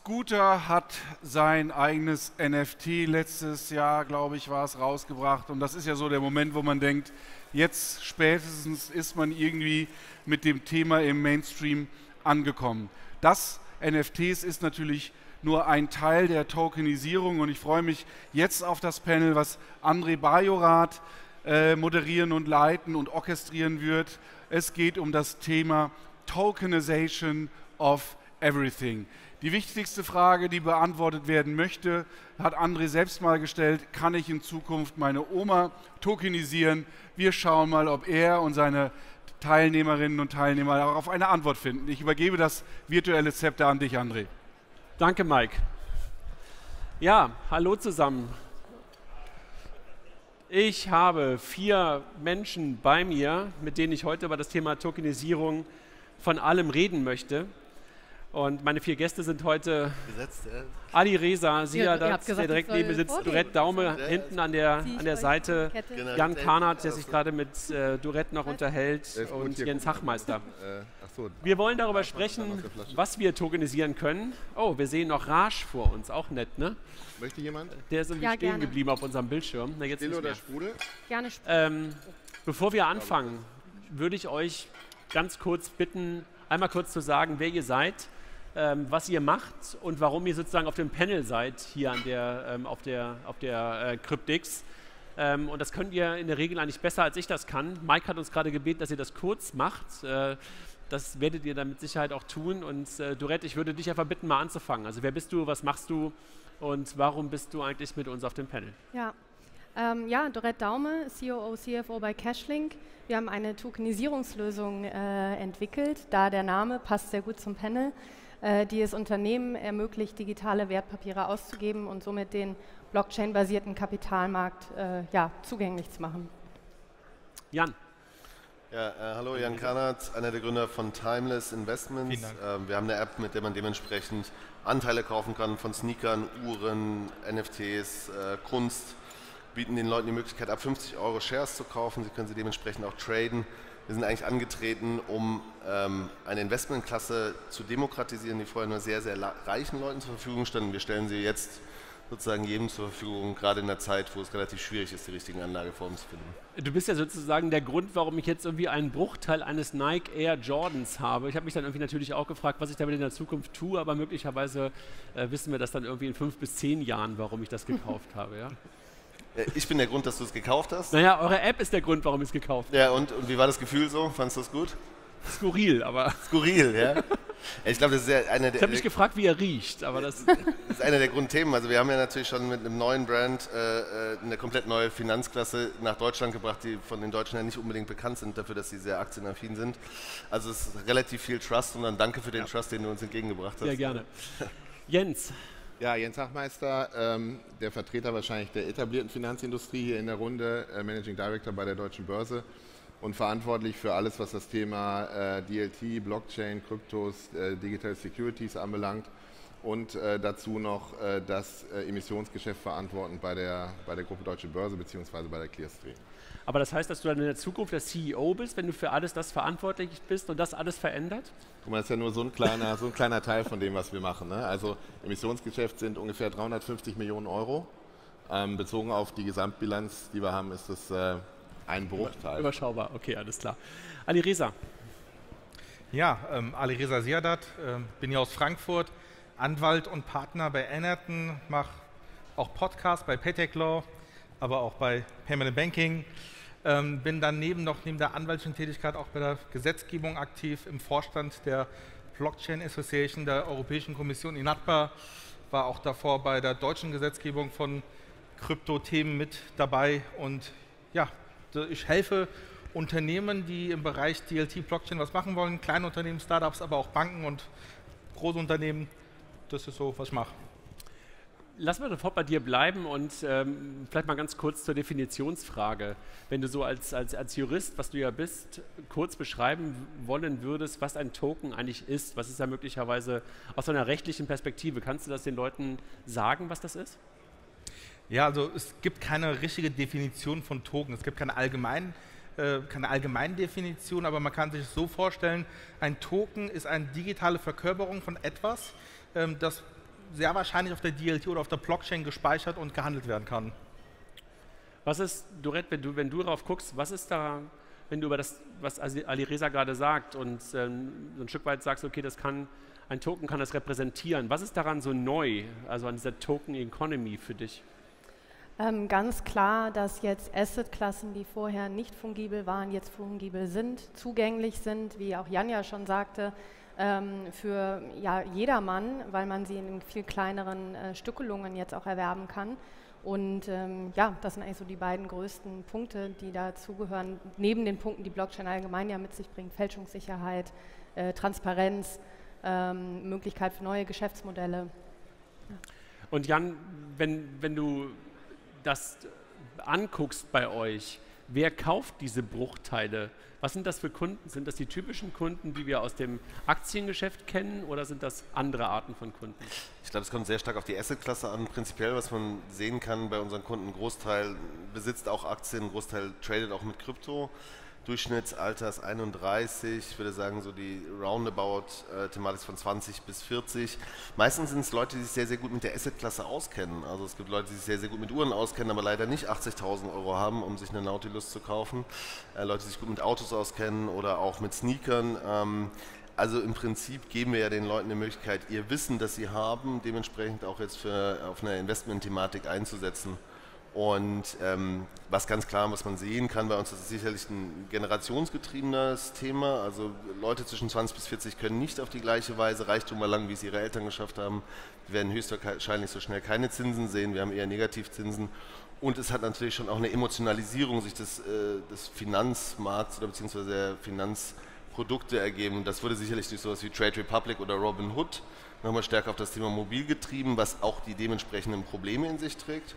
Scooter hat sein eigenes NFT letztes Jahr, glaube ich, war es, rausgebracht. Und das ist ja so der Moment, wo man denkt, jetzt spätestens ist man irgendwie mit dem Thema im Mainstream angekommen. Das NFTs ist natürlich nur ein Teil der Tokenisierung und ich freue mich jetzt auf das Panel, was André Bajorath moderieren und leiten und orchestrieren wird. Es geht um das Thema Tokenization of Everything. Die wichtigste Frage, die beantwortet werden möchte, hat André selbst mal gestellt: Kann ich in Zukunft meine Oma tokenisieren? Wir schauen mal, ob er und seine Teilnehmerinnen und Teilnehmer darauf eine Antwort finden. Ich übergebe das virtuelle Zepter an dich, André. Danke, Mike. Ja, hallo zusammen. Ich habe 4 Menschen bei mir, mit denen ich heute über das Thema Tokenisierung von allem reden möchte. Und meine 4 Gäste sind heute Ali Reza, Ziyadat, der direkt neben mir sitzt, Dorette Daume hinten an der Seite, Jan Karnat, der sich gerade mit Dorette noch unterhält, und Jens Hachmeister. Wir wollen darüber sprechen, was wir tokenisieren können. Oh, wir sehen noch Raj vor uns, auch nett, ne? Möchte jemand? Der ist irgendwie stehen geblieben auf unserem Bildschirm. Na, jetzt Still oder Sprudel? Gerne Sprudel. Bevor wir anfangen, würde ich euch ganz kurz bitten, einmal kurz zu sagen, wer ihr seid, was ihr macht und warum ihr sozusagen auf dem Panel seid, hier an auf der Cryptix. Und das könnt ihr in der Regel eigentlich besser, als ich das kann. Mike hat uns gerade gebeten, dass ihr das kurz macht. Das werdet ihr dann mit Sicherheit auch tun. Und Dorette, ich würde dich einfach bitten, mal anzufangen. Also wer bist du, was machst du und warum bist du eigentlich mit uns auf dem Panel? Ja, Dorette Daume, COO, CFO bei Cashlink. Wir haben eine Tokenisierungslösung entwickelt, da der Name passt sehr gut zum Panel, die es Unternehmen ermöglicht, digitale Wertpapiere auszugeben und somit den Blockchain-basierten Kapitalmarkt zugänglich zu machen. Jan. Ja, hallo, Jan Karnat, einer der Gründer von Timeless Investments. Wir haben eine App, mit der man dementsprechend Anteile kaufen kann von Sneakern, Uhren, NFTs, Kunst. Bieten den Leuten die Möglichkeit, ab 50 € Shares zu kaufen. Sie können sie dementsprechend auch traden. Wir sind eigentlich angetreten, um eine Investmentklasse zu demokratisieren, die vorher nur sehr, sehr reichen Leuten zur Verfügung stand. Wir stellen sie jetzt sozusagen jedem zur Verfügung, gerade in der Zeit, wo es relativ schwierig ist, die richtigen Anlageformen zu finden. Du bist ja sozusagen der Grund, warum ich jetzt irgendwie einen Bruchteil eines Nike Air Jordans habe. Ich habe mich dann irgendwie natürlich auch gefragt, was ich damit in der Zukunft tue, aber möglicherweise wissen wir das dann irgendwie in 5 bis 10 Jahren, warum ich das gekauft habe. Ja? Ich bin der Grund, dass du es gekauft hast. Naja, eure App ist der Grund, warum ich es gekauft habe. Ja, und wie war das Gefühl so? Fandest du es gut? Skurril, aber... Skurril, ja? Ich glaube, das ist einer der... Ich habe mich gefragt, wie er riecht, aber das... Das ist einer der Grundthemen. Also wir haben ja natürlich schon mit einem neuen Brand eine komplett neue Finanzklasse nach Deutschland gebracht, die von den Deutschen ja nicht unbedingt bekannt sind dafür, dass sie sehr aktienaffin sind. Also es ist relativ viel Trust und dann danke für den Trust, den du uns entgegengebracht hast. Sehr gerne. Jens. Ja, Jens Hachmeister, der Vertreter wahrscheinlich der etablierten Finanzindustrie hier in der Runde, Managing Director bei der Deutschen Börse und verantwortlich für alles, was das Thema DLT, Blockchain, Kryptos, Digital Securities anbelangt und dazu noch das Emissionsgeschäft verantworten bei der Gruppe Deutsche Börse bzw. bei der Clearstream. Aber das heißt, dass du dann in der Zukunft der CEO bist, wenn du für alles das verantwortlich bist und das alles verändert? Guck mal, das ist ja nur so ein kleiner Teil von dem, was wir machen. Ne? Also Emissionsgeschäft sind ungefähr 350 Millionen Euro. Bezogen auf die Gesamtbilanz, die wir haben, ist das ein Bruchteil. Überschaubar, okay, alles klar. Ali Reza. Ja, Ali Reza Ziyadat, bin hier aus Frankfurt, Anwalt und Partner bei Enerton, mache auch Podcasts bei Paytech Law, aber auch bei Payment Banking. Bin dann neben der anwaltlichen Tätigkeit auch bei der Gesetzgebung aktiv im Vorstand der Blockchain Association der Europäischen Kommission INATBA, war auch davor bei der deutschen Gesetzgebung von Kryptothemen mit dabei und ja, ich helfe Unternehmen, die im Bereich DLT Blockchain was machen wollen, kleine Unternehmen, Startups, aber auch Banken und große Unternehmen. Das ist so, was ich mache. Lass mal sofort bei dir bleiben und vielleicht mal ganz kurz zur Definitionsfrage. Wenn du so als Jurist, was du ja bist, kurz beschreiben wollen würdest, was ein Token eigentlich ist, was ist da möglicherweise aus einer rechtlichen Perspektive? Kannst du das den Leuten sagen, was das ist? Ja, also es gibt keine richtige Definition von Token. Es gibt keine Allgemeindefinition, aber man kann sich es so vorstellen, ein Token ist eine digitale Verkörperung von etwas, das sehr wahrscheinlich auf der DLT oder auf der Blockchain gespeichert und gehandelt werden kann. Was ist, Dorette, wenn du darauf guckst, was ist da, wenn du über das, was Alireza gerade sagt und so ein Stück weit sagst, okay, ein Token kann das repräsentieren. Was ist daran so neu, also an dieser Token Economy für dich? Ganz klar, dass jetzt Assetklassen, die vorher nicht fungibel waren, jetzt fungibel sind, zugänglich sind, wie auch Jan ja schon sagte, für jedermann, weil man sie in viel kleineren Stückelungen jetzt auch erwerben kann. Und das sind eigentlich so die beiden größten Punkte, die dazugehören, neben den Punkten, die Blockchain allgemein ja mit sich bringt: Fälschungssicherheit, Transparenz, Möglichkeit für neue Geschäftsmodelle. Ja. Und Jan, wenn du das anguckst bei euch, wer kauft diese Bruchteile? Was sind das für Kunden? Sind das die typischen Kunden, die wir aus dem Aktiengeschäft kennen, oder sind das andere Arten von Kunden? Ich glaube, es kommt sehr stark auf die Assetklasse an. Prinzipiell, was man sehen kann bei unseren Kunden, ein Großteil besitzt auch Aktien, ein Großteil tradet auch mit Krypto. Durchschnittsalter ist 31, ich würde sagen so die Roundabout-Thematik von 20 bis 40. Meistens sind es Leute, die sich sehr, sehr gut mit der Assetklasse auskennen. Also es gibt Leute, die sich sehr, sehr gut mit Uhren auskennen, aber leider nicht 80.000 € haben, um sich eine Nautilus zu kaufen. Leute, die sich gut mit Autos auskennen oder auch mit Sneakern. Also im Prinzip geben wir ja den Leuten die Möglichkeit, ihr Wissen, das sie haben, dementsprechend auch jetzt auf eine Investment-Thematik einzusetzen. Und was ganz klar, was man sehen kann bei uns, das ist sicherlich ein generationsgetriebenes Thema. Also Leute zwischen 20 bis 40 können nicht auf die gleiche Weise Reichtum erlangen, wie es ihre Eltern geschafft haben. Wir werden höchstwahrscheinlich so schnell keine Zinsen sehen, wir haben eher Negativzinsen. Und es hat natürlich schon auch eine Emotionalisierung sich des Finanzmarkts oder beziehungsweise der Finanzprodukte ergeben. Das wurde sicherlich durch sowas wie Trade Republic oder Robinhood nochmal stärker auf das Thema Mobil getrieben, was auch die dementsprechenden Probleme in sich trägt.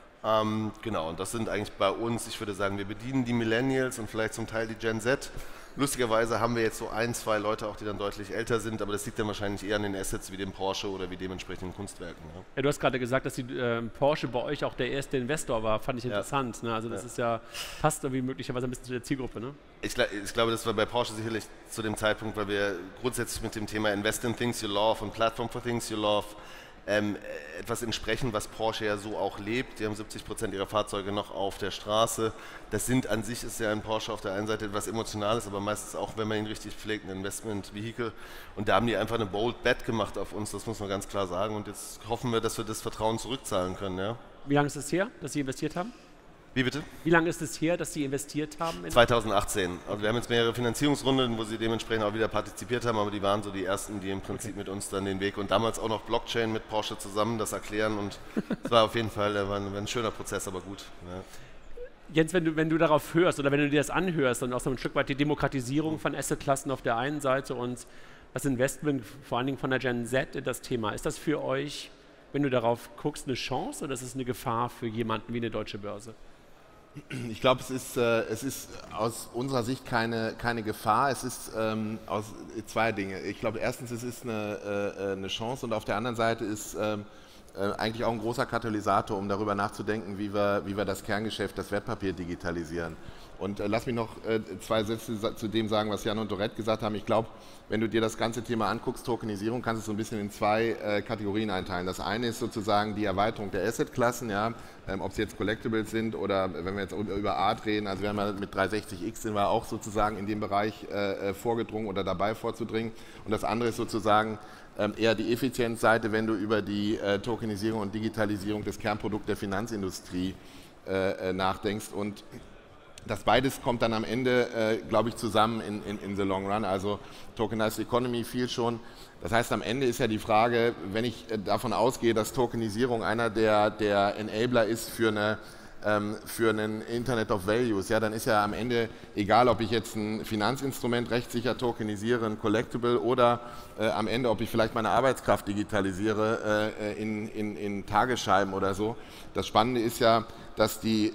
Genau, und das sind eigentlich bei uns, ich würde sagen, wir bedienen die Millennials und vielleicht zum Teil die Gen Z. Lustigerweise haben wir jetzt so 1, 2 Leute auch, die dann deutlich älter sind, aber das liegt dann wahrscheinlich eher an den Assets wie dem Porsche oder wie dementsprechenden Kunstwerken. Ja. Ja, du hast gerade gesagt, dass die Porsche bei euch auch der erste Investor war, fand ich interessant. Ne? Also das ist ja, passt irgendwie möglicherweise ein bisschen zu der Zielgruppe. Ne? Ich glaube, das war bei Porsche sicherlich zu dem Zeitpunkt, weil wir grundsätzlich mit dem Thema Invest in Things You Love und Platform for Things You Love etwas entsprechen, was Porsche ja so auch lebt. Die haben 70% ihrer Fahrzeuge noch auf der Straße. Das sind an sich, ist ja ein Porsche auf der einen Seite etwas Emotionales, aber meistens auch, wenn man ihn richtig pflegt, ein Investment-Vehikel. Und da haben die einfach eine bold bet gemacht auf uns, das muss man ganz klar sagen. Und jetzt hoffen wir, dass wir das Vertrauen zurückzahlen können. Ja. Wie lange ist es her, dass Sie investiert haben? Wie bitte? Wie lange ist es her, dass Sie investiert haben? 2018. Also wir haben jetzt mehrere Finanzierungsrunden, wo Sie dementsprechend auch wieder partizipiert haben, aber die waren so die ersten, die im Prinzip mit uns dann den Weg und damals auch noch Blockchain mit Porsche zusammen das erklären und es war auf jeden Fall war ein schöner Prozess, aber gut. Ja. Jens, wenn du darauf hörst oder wenn du dir das anhörst und auch so ein Stück weit die Demokratisierung von Assetklassen auf der einen Seite und das Investment vor allen Dingen von der Gen Z in das Thema, ist das für euch, wenn du darauf guckst, eine Chance oder ist es eine Gefahr für jemanden wie eine deutsche Börse? Ich glaube, es ist aus unserer Sicht keine Gefahr. Es ist aus zwei Dinge. Ich glaube, erstens, es ist eine Chance und auf der anderen Seite ist eigentlich auch ein großer Katalysator, um darüber nachzudenken, wie wir das Kerngeschäft, das Wertpapier digitalisieren. Und lass mich noch 2 Sätze zu dem sagen, was Jan und Dorette gesagt haben. Ich glaube, wenn du dir das ganze Thema anguckst, Tokenisierung, kannst du es so ein bisschen in 2 Kategorien einteilen. Das eine ist sozusagen die Erweiterung der Assetklassen, ja, ob sie jetzt Collectibles sind oder wenn wir jetzt über Art reden, also wir haben ja mit 360X sind wir auch sozusagen in dem Bereich vorgedrungen oder dabei vorzudringen. Und das andere ist sozusagen eher die Effizienzseite, wenn du über die Tokenisierung und Digitalisierung des Kernprodukts der Finanzindustrie nachdenkst. Und das beides kommt dann am Ende, glaube ich, zusammen in the long run. Also Tokenized Economy viel schon. Das heißt, am Ende ist ja die Frage, wenn ich davon ausgehe, dass Tokenisierung einer der Enabler ist für einen Internet of Values, ja, dann ist ja am Ende egal, ob ich jetzt ein Finanzinstrument rechtssicher tokenisiere, ein Collectible oder am Ende, ob ich vielleicht meine Arbeitskraft digitalisiere in Tagesscheiben oder so. Das Spannende ist ja, dass die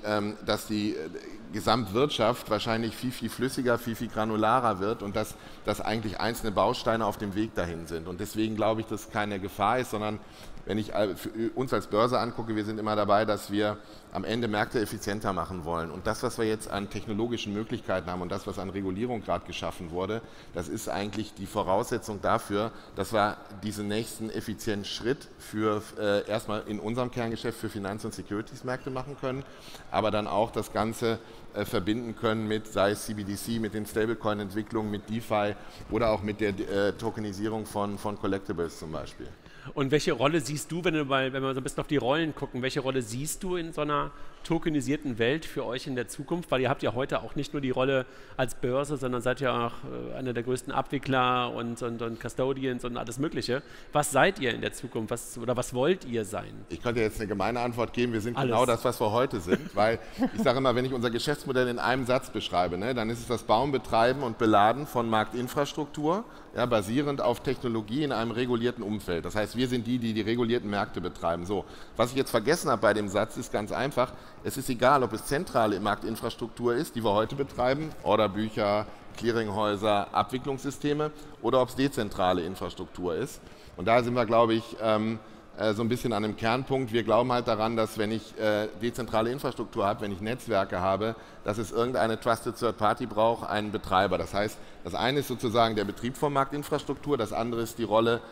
Gesamtwirtschaft wahrscheinlich viel, viel flüssiger, viel, viel granularer wird und dass eigentlich einzelne Bausteine auf dem Weg dahin sind. Und deswegen glaube ich, dass es keine Gefahr ist, sondern wenn ich uns als Börse angucke, wir sind immer dabei, dass wir am Ende Märkte effizienter machen wollen. Und das, was wir jetzt an technologischen Möglichkeiten haben und das, was an Regulierung gerade geschaffen wurde, das ist eigentlich die Voraussetzung dafür, dass wir diesen nächsten effizienten Schritt für erstmal in unserem Kerngeschäft für Finanz- und Securities-Märkte machen können, aber dann auch das Ganze verbinden können mit, sei es CBDC, mit den Stablecoin-Entwicklungen, mit DeFi oder auch mit der Tokenisierung von Collectibles zum Beispiel. Und welche Rolle siehst du, wenn wir so ein bisschen auf die Rollen gucken, welche Rolle siehst du in so einer tokenisierten Welt für euch in der Zukunft? Weil ihr habt ja heute auch nicht nur die Rolle als Börse, sondern seid ja auch einer der größten Abwickler und Custodians und alles Mögliche. Was seid ihr in der Zukunft? Was wollt ihr sein? Ich könnte jetzt eine gemeine Antwort geben, wir sind genau das, was wir heute sind. Weil ich sage immer, wenn ich unser Geschäftsmodell in einem Satz beschreibe, ne, dann ist es das Bauen, Betreiben und Beladen von Marktinfrastruktur, ja, basierend auf Technologie in einem regulierten Umfeld. Das heißt, wir sind die regulierten Märkte betreiben. So, was ich jetzt vergessen habe bei dem Satz, ist ganz einfach, es ist egal, ob es zentrale Marktinfrastruktur ist, die wir heute betreiben, Orderbücher, Clearinghäuser, Abwicklungssysteme, oder ob es dezentrale Infrastruktur ist. Und da sind wir, glaube ich, so ein bisschen an dem Kernpunkt. Wir glauben halt daran, dass wenn ich dezentrale Infrastruktur habe, wenn ich Netzwerke habe, dass es irgendeine Trusted Third Party braucht, einen Betreiber. Das heißt, das eine ist sozusagen der Betrieb von Marktinfrastruktur, das andere ist die Rolle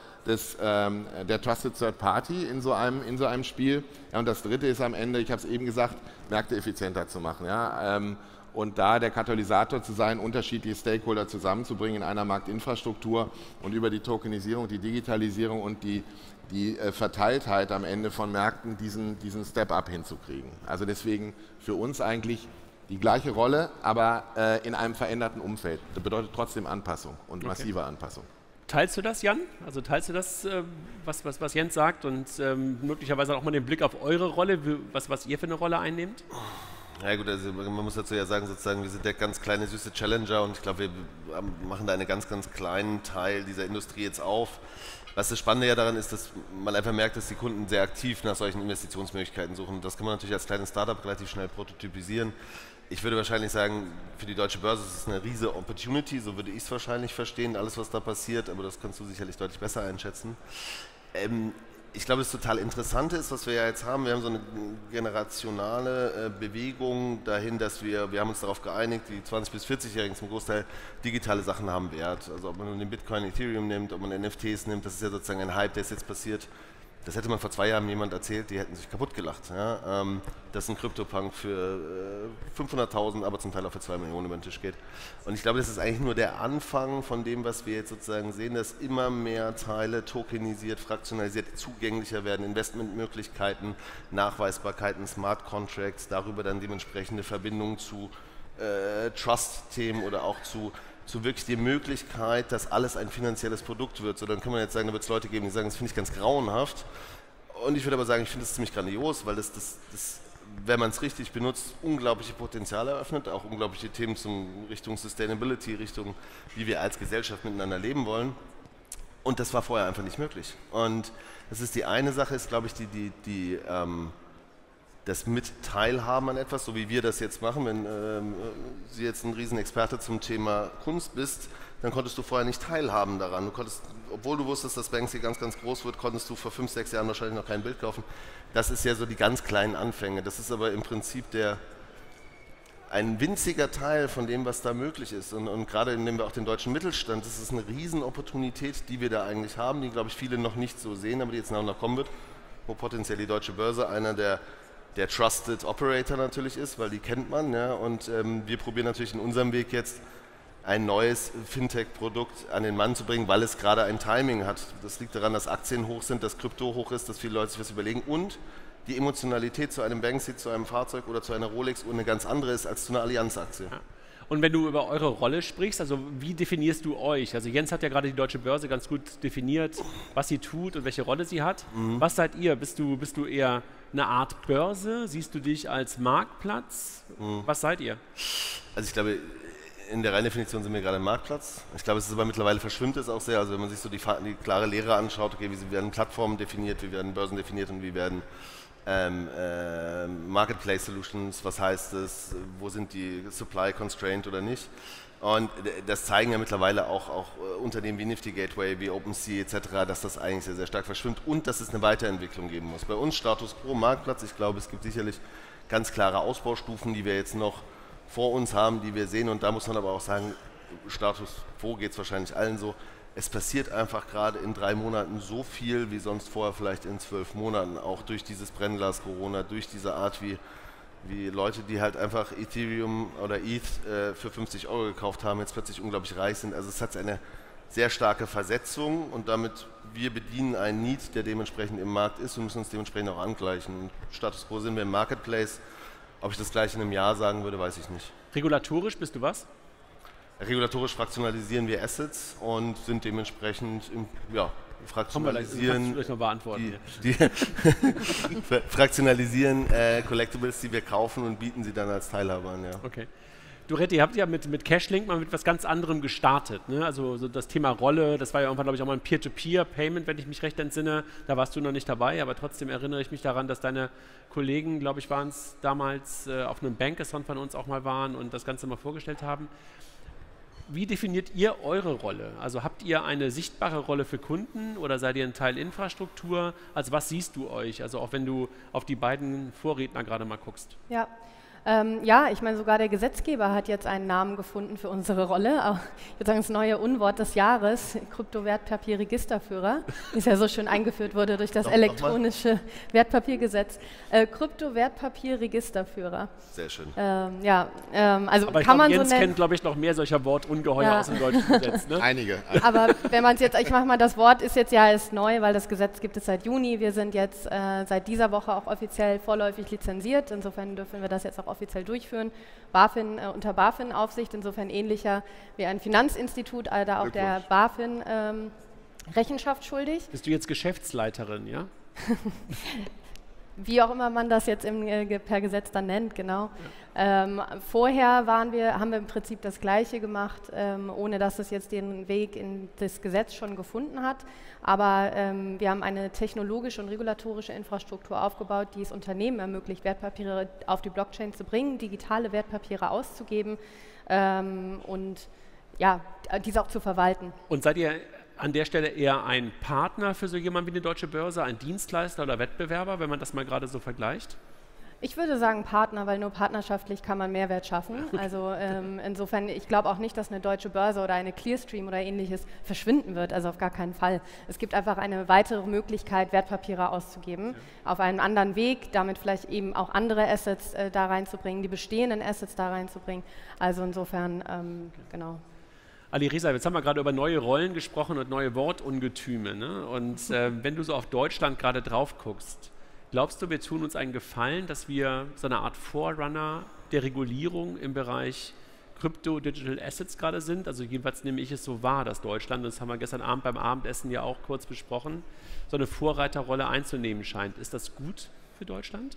der Trusted Third Party in so einem Spiel. Ja, und das dritte ist am Ende, ich habe es eben gesagt, Märkte effizienter zu machen. Ja? Und da der Katalysator zu sein, unterschiedliche Stakeholder zusammenzubringen in einer Marktinfrastruktur und über die Tokenisierung, die Digitalisierung und die Verteiltheit am Ende von Märkten diesen Step-up hinzukriegen. Also deswegen für uns eigentlich die gleiche Rolle, aber in einem veränderten Umfeld. Das bedeutet trotzdem Anpassung und massive Anpassung. Teilst du das, Jan? Also teilst du das, was Jens sagt und möglicherweise auch mal den Blick auf eure Rolle, was ihr für eine Rolle einnehmt? Ja gut, also man muss dazu ja sagen, sozusagen, wir sind der ganz kleine, süße Challenger und ich glaube, wir machen da einen ganz, ganz kleinen Teil dieser Industrie jetzt auf. Was das Spannende ja daran ist, dass man einfach merkt, dass die Kunden sehr aktiv nach solchen Investitionsmöglichkeiten suchen. Das kann man natürlich als kleines Startup relativ schnell prototypisieren. Ich würde wahrscheinlich sagen, für die Deutsche Börse ist es eine riesige Opportunity, so würde ich es wahrscheinlich verstehen, alles was da passiert, aber das kannst du sicherlich deutlich besser einschätzen. Ich glaube, das total Interessante ist, was wir ja jetzt haben, wir haben so eine generationale Bewegung dahin, dass wir haben uns darauf geeinigt, die 20- bis 40-Jährigen zum Großteil digitale Sachen haben Wert. Also ob man nun den Bitcoin, Ethereum nimmt, ob man NFTs nimmt, das ist ja sozusagen ein Hype, der ist jetzt passiert. Das hätte man vor 2 Jahren jemand erzählt, die hätten sich kaputt gelacht. Ja? Dass ein CryptoPunk für 500.000, aber zum Teil auch für 2 Millionen über den Tisch geht. Und ich glaube, das ist eigentlich nur der Anfang von dem, was wir jetzt sozusagen sehen, dass immer mehr Teile tokenisiert, fraktionalisiert, zugänglicher werden, Investmentmöglichkeiten, Nachweisbarkeiten, Smart Contracts, darüber dann dementsprechende Verbindungen zu Trust-Themen oder auch zu wirklich die Möglichkeit, dass alles ein finanzielles Produkt wird. So, dann kann man jetzt sagen, da wird es Leute geben, die sagen, das finde ich ganz grauenhaft. Und ich würde aber sagen, ich finde das ziemlich grandios, weil das wenn man es richtig benutzt, unglaubliche Potenziale eröffnet, auch unglaubliche Themen Richtung Sustainability, Richtung, wie wir als Gesellschaft miteinander leben wollen. Und das war vorher einfach nicht möglich. Und das ist die eine Sache, ist glaube ich das Mitteilhaben an etwas, so wie wir das jetzt machen. Wenn Sie jetzt ein Riesenexperte zum Thema Kunst bist, dann konntest du vorher nicht teilhaben daran. Du konntest, obwohl du wusstest, dass Banksy ganz, ganz groß wird, konntest du vor 5, 6 Jahren wahrscheinlich noch kein Bild kaufen. Das ist ja so die ganz kleinen Anfänge. Das ist aber im Prinzip ein winziger Teil von dem, was da möglich ist. Und gerade indem wir auch den deutschen Mittelstand, das ist eine Riesenopportunität, die wir da eigentlich haben, die, glaube ich, viele noch nicht so sehen, aber die jetzt nach und nach kommen wird, wo potenziell die Deutsche Börse einer der Trusted Operator natürlich ist, weil die kennt man. Ja, und wir probieren natürlich in unserem Weg jetzt ein neues Fintech-Produkt an den Mann zu bringen, weil es gerade ein Timing hat. Das liegt daran, dass Aktien hoch sind, dass Krypto hoch ist, dass viele Leute sich was überlegen und die Emotionalität zu einem Banksy, zu einem Fahrzeug oder zu einer Rolex-Uhr eine ganz andere ist als zu einer Allianz-Aktie. Ja. Und wenn du über eure Rolle sprichst, also wie definierst du euch? Also Jens hat ja gerade die Deutsche Börse ganz gut definiert, was sie tut und welche Rolle sie hat. Was seid ihr? Bist du eher eine Art Börse? Siehst du dich als Marktplatz? Was seid ihr? Also ich glaube, in der reinen Definition sind wir gerade ein Marktplatz. Ich glaube, es ist aber mittlerweile verschwimmt es auch sehr. Also wenn man sich so die klare Lehre anschaut, okay, wie werden Plattformen definiert, wie werden Börsen definiert und wie werden Marketplace Solutions, was heißt es, wo sind die Supply Constraint oder nicht. Und das zeigen ja mittlerweile auch Unternehmen wie Nifty Gateway, wie OpenSea etc., dass das eigentlich sehr, sehr stark verschwimmt und dass es eine Weiterentwicklung geben muss. Bei uns Status Quo Marktplatz, ich glaube, es gibt sicherlich ganz klare Ausbaustufen, die wir jetzt noch vor uns haben, die wir sehen, und da muss man aber auch sagen, Status Quo geht es wahrscheinlich allen so, es passiert einfach gerade in 3 Monaten so viel, wie sonst vorher vielleicht in 12 Monaten, auch durch dieses Brennglas Corona, durch diese Art, wie Leute, die halt einfach Ethereum oder ETH für 50 € gekauft haben, jetzt plötzlich unglaublich reich sind. Also es hat eine sehr starke Versetzung und damit wir bedienen einen Need, der dementsprechend im Markt ist und müssen uns dementsprechend auch angleichen. Und Status Quo sind wir im Marketplace. Ob ich das gleich in einem Jahr sagen würde, weiß ich nicht. Regulatorisch bist du was? Regulatorisch fraktionalisieren wir Assets und sind dementsprechend fraktionalisieren, vielleicht mal beantworten. Fraktionalisieren Collectibles, die wir kaufen und bieten sie dann als Teilhaber an. Ja. Okay. Dorette, ihr habt ja mit Cashlink mal mit was ganz anderem gestartet. Ne? Also so das Thema Rolle, das war ja irgendwann, glaube ich, auch mal ein Peer-to-Peer-Payment, wenn ich mich recht entsinne. Da warst du noch nicht dabei, aber trotzdem erinnere ich mich daran, dass deine Kollegen, glaube ich, waren es damals auf einem Bankathon von uns auch mal waren und das Ganze mal vorgestellt haben. Wie definiert ihr eure Rolle? Also habt ihr eine sichtbare Rolle für Kunden oder seid ihr ein Teil Infrastruktur? Also was siehst du euch? Also auch wenn du auf die beiden Vorredner gerade mal guckst. Ja. Ich meine, sogar der Gesetzgeber hat jetzt einen Namen gefunden für unsere Rolle. Ich würde sagen, das neue Unwort des Jahres, Kryptowertpapierregisterführer, das ja so schön eingeführt wurde durch das elektronische Wertpapiergesetz. Kryptowertpapierregisterführer. Sehr schön. Also aber kann man Jens so nennen. kennt, glaube ich, noch mehr solcher Wortungeheuer aus dem deutschen Gesetz. Ne? Einige. Aber wenn man es jetzt, ich mache mal, das Wort ist jetzt erst neu, weil das Gesetz gibt es seit Juni. Wir sind jetzt seit dieser Woche auch offiziell vorläufig lizenziert. Insofern dürfen wir das jetzt auch offiziell durchführen. BaFin, unter BaFin-Aufsicht, insofern ähnlicher wie ein Finanzinstitut, da auch der BaFin Rechenschaft schuldig. Bist du jetzt Geschäftsleiterin, ja? Wie auch immer man das jetzt per Gesetz dann nennt, genau. Ja. Vorher haben wir im Prinzip das Gleiche gemacht, ohne dass es jetzt den Weg in das Gesetz schon gefunden hat. Aber wir haben eine technologische und regulatorische Infrastruktur aufgebaut, die es Unternehmen ermöglicht, Wertpapiere auf die Blockchain zu bringen, digitale Wertpapiere auszugeben und ja, diese auch zu verwalten. Und seid ihr an der Stelle eher ein Partner für so jemanden wie eine Deutsche Börse, ein Dienstleister oder Wettbewerber, wenn man das mal gerade so vergleicht? Ich würde sagen Partner, weil nur partnerschaftlich kann man Mehrwert schaffen. Also insofern, ich glaube auch nicht, dass eine Deutsche Börse oder eine Clearstream oder ähnliches verschwinden wird, also auf gar keinen Fall. Es gibt einfach eine weitere Möglichkeit, Wertpapiere auszugeben, auf einen anderen Weg, damit vielleicht eben auch andere Assets da reinzubringen, die bestehenden Assets da reinzubringen. Also insofern, genau. Alireza, jetzt haben wir gerade über neue Rollen gesprochen und neue Wortungetüme. Ne? Und wenn du so auf Deutschland gerade drauf guckst, glaubst du, wir tun uns einen Gefallen, dass wir so eine Art Forerunner der Regulierung im Bereich Crypto-Digital Assets gerade sind? Also jedenfalls nehme ich es so wahr, dass Deutschland, das haben wir gestern Abend beim Abendessen ja auch kurz besprochen, so eine Vorreiterrolle einzunehmen scheint. Ist das gut für Deutschland?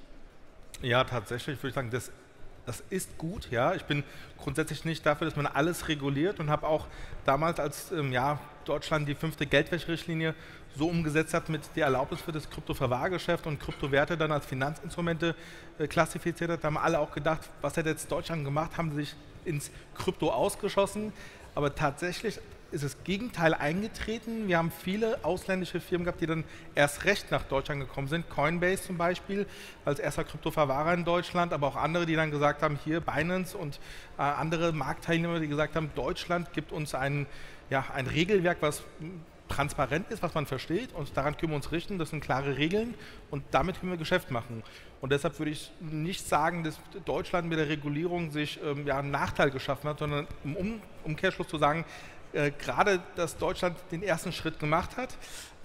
Ja, tatsächlich würde ich sagen, das ist gut, ja. Ich bin grundsätzlich nicht dafür, dass man alles reguliert und habe auch damals, als Deutschland die 5. Geldwäscherichtlinie so umgesetzt hat mit der Erlaubnis für das Kryptoverwahrgeschäft und Kryptowerte dann als Finanzinstrumente klassifiziert hat, da haben alle auch gedacht, was hat jetzt Deutschland gemacht, haben sie sich ins Krypto ausgeschossen, aber tatsächlich ist das Gegenteil eingetreten. Wir haben viele ausländische Firmen gehabt, die dann erst recht nach Deutschland gekommen sind. Coinbase zum Beispiel als erster Kryptoverwahrer in Deutschland, aber auch andere, die dann gesagt haben, hier Binance und andere Marktteilnehmer, die gesagt haben, Deutschland gibt uns ein Regelwerk, was transparent ist, was man versteht und daran können wir uns richten, das sind klare Regeln und damit können wir Geschäft machen. Und deshalb würde ich nicht sagen, dass Deutschland mit der Regulierung sich einen Nachteil geschaffen hat, sondern im Umkehrschluss zu sagen, gerade, dass Deutschland den ersten Schritt gemacht hat,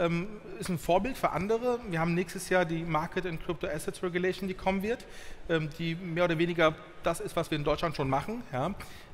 ist ein Vorbild für andere. Wir haben nächstes Jahr die Market and Crypto Assets Regulation, die kommen wird, die mehr oder weniger das ist, was wir in Deutschland schon machen. Ja.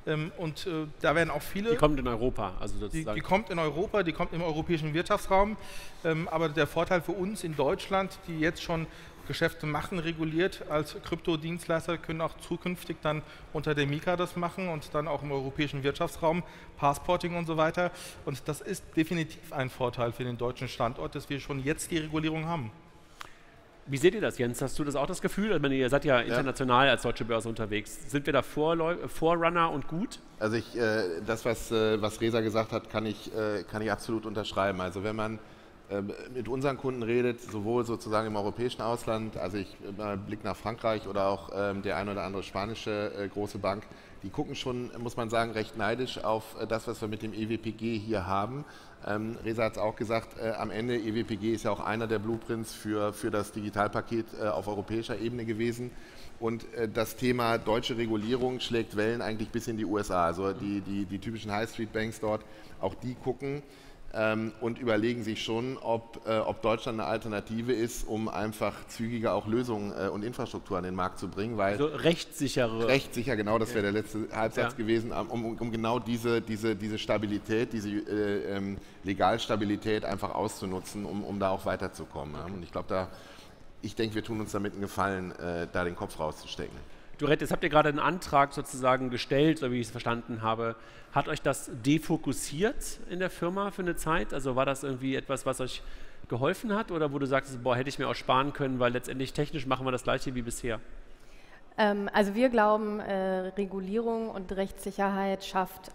Und da werden auch viele... Die kommt in Europa, also sozusagen. Die kommt in Europa, die kommt im europäischen Wirtschaftsraum, aber der Vorteil für uns in Deutschland, die jetzt schon Geschäfte machen, reguliert als Kryptodienstleister, können auch zukünftig dann unter der MiCA das machen und dann auch im europäischen Wirtschaftsraum, Passporting und so weiter. Und das ist definitiv ein Vorteil für den deutschen Standort, dass wir schon jetzt die Regulierung haben. Wie seht ihr das, Jens? Hast du das auch das Gefühl? Ich meine, ihr seid ja international als Deutsche Börse unterwegs. Sind wir da Vorrunner und gut? Also das, was Reza gesagt hat, kann ich absolut unterschreiben. Also wenn man mit unseren Kunden redet, sowohl sozusagen im europäischen Ausland, also ich Blick nach Frankreich oder auch der ein oder andere spanische große Bank, die gucken schon, muss man sagen, recht neidisch auf das, was wir mit dem EWPG hier haben. Reza hat es auch gesagt, am Ende EWPG ist ja auch einer der Blueprints für das Digitalpaket auf europäischer Ebene gewesen. Und das Thema deutsche Regulierung schlägt Wellen eigentlich bis in die USA. Also die typischen High-Street-Banks dort, auch die gucken und überlegen sich schon, ob Deutschland eine Alternative ist, um einfach zügiger auch Lösungen und Infrastruktur an den Markt zu bringen. Weil also rechtssichere. Rechtssicher, genau, das wäre der letzte Halbsatz gewesen, um genau diese Stabilität, diese Legalstabilität einfach auszunutzen, um da auch weiterzukommen. Okay. Und ich denke, wir tun uns damit einen Gefallen, da den Kopf rauszustecken. Dorette, jetzt habt ihr gerade einen Antrag sozusagen gestellt, so wie ich es verstanden habe. Hat euch das defokussiert in der Firma für eine Zeit? Also war das irgendwie etwas, was euch geholfen hat? Oder wo du sagst, boah, hätte ich mir auch sparen können, weil letztendlich technisch machen wir das Gleiche wie bisher? Also wir glauben, Regulierung und Rechtssicherheit schafft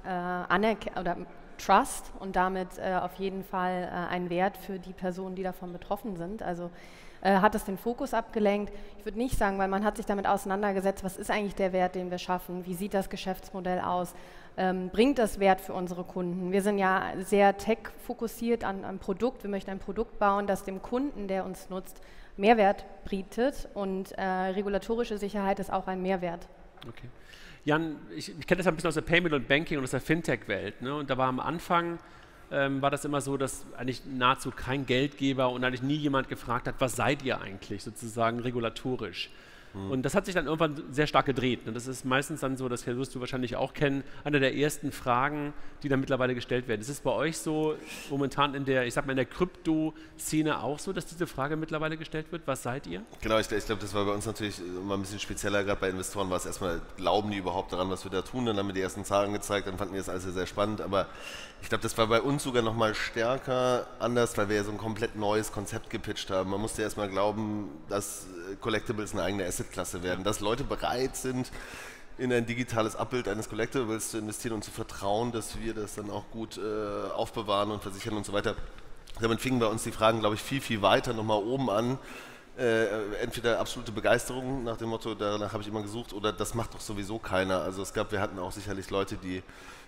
Trust und damit auf jeden Fall einen Wert für die Personen, die davon betroffen sind. Also hat es den Fokus abgelenkt. Ich würde nicht sagen, weil man hat sich damit auseinandergesetzt, was ist eigentlich der Wert, den wir schaffen, wie sieht das Geschäftsmodell aus, bringt das Wert für unsere Kunden. Wir sind ja sehr tech-fokussiert am Produkt, wir möchten ein Produkt bauen, das dem Kunden, der uns nutzt, Mehrwert bietet und regulatorische Sicherheit ist auch ein Mehrwert. Okay. Jan, ich kenne das ein bisschen aus der Payment- und Banking- und aus der Fintech-Welt, ne? Und da war am Anfang war das immer so, dass eigentlich nahezu kein Geldgeber und eigentlich nie jemand gefragt hat, was seid ihr eigentlich sozusagen regulatorisch? Und das hat sich dann irgendwann sehr stark gedreht. Und das ist meistens dann so, das wirst du wahrscheinlich auch kennen, eine der ersten Fragen, die dann mittlerweile gestellt werden. Ist es bei euch so momentan in der Krypto-Szene auch so, dass diese Frage mittlerweile gestellt wird? Was seid ihr? Genau, ich glaube, das war bei uns natürlich immer ein bisschen spezieller. Gerade bei Investoren war es erstmal, glauben die überhaupt daran, was wir da tun? Dann haben wir die ersten Zahlen gezeigt, dann fanden wir das alles sehr, sehr spannend. Aber ich glaube, das war bei uns sogar noch mal stärker anders, weil wir ja so ein komplett neues Konzept gepitcht haben. Man musste erstmal glauben, dass Collectibles eine eigene Assetklasse werden, dass Leute bereit sind, in ein digitales Abbild eines Collectibles zu investieren und zu vertrauen, dass wir das dann auch gut aufbewahren und versichern und so weiter. Damit fingen bei uns die Fragen, glaube ich, viel, viel weiter nochmal oben an. Entweder absolute Begeisterung nach dem Motto, danach habe ich immer gesucht, oder das macht doch sowieso keiner. Also wir hatten auch sicherlich Leute, die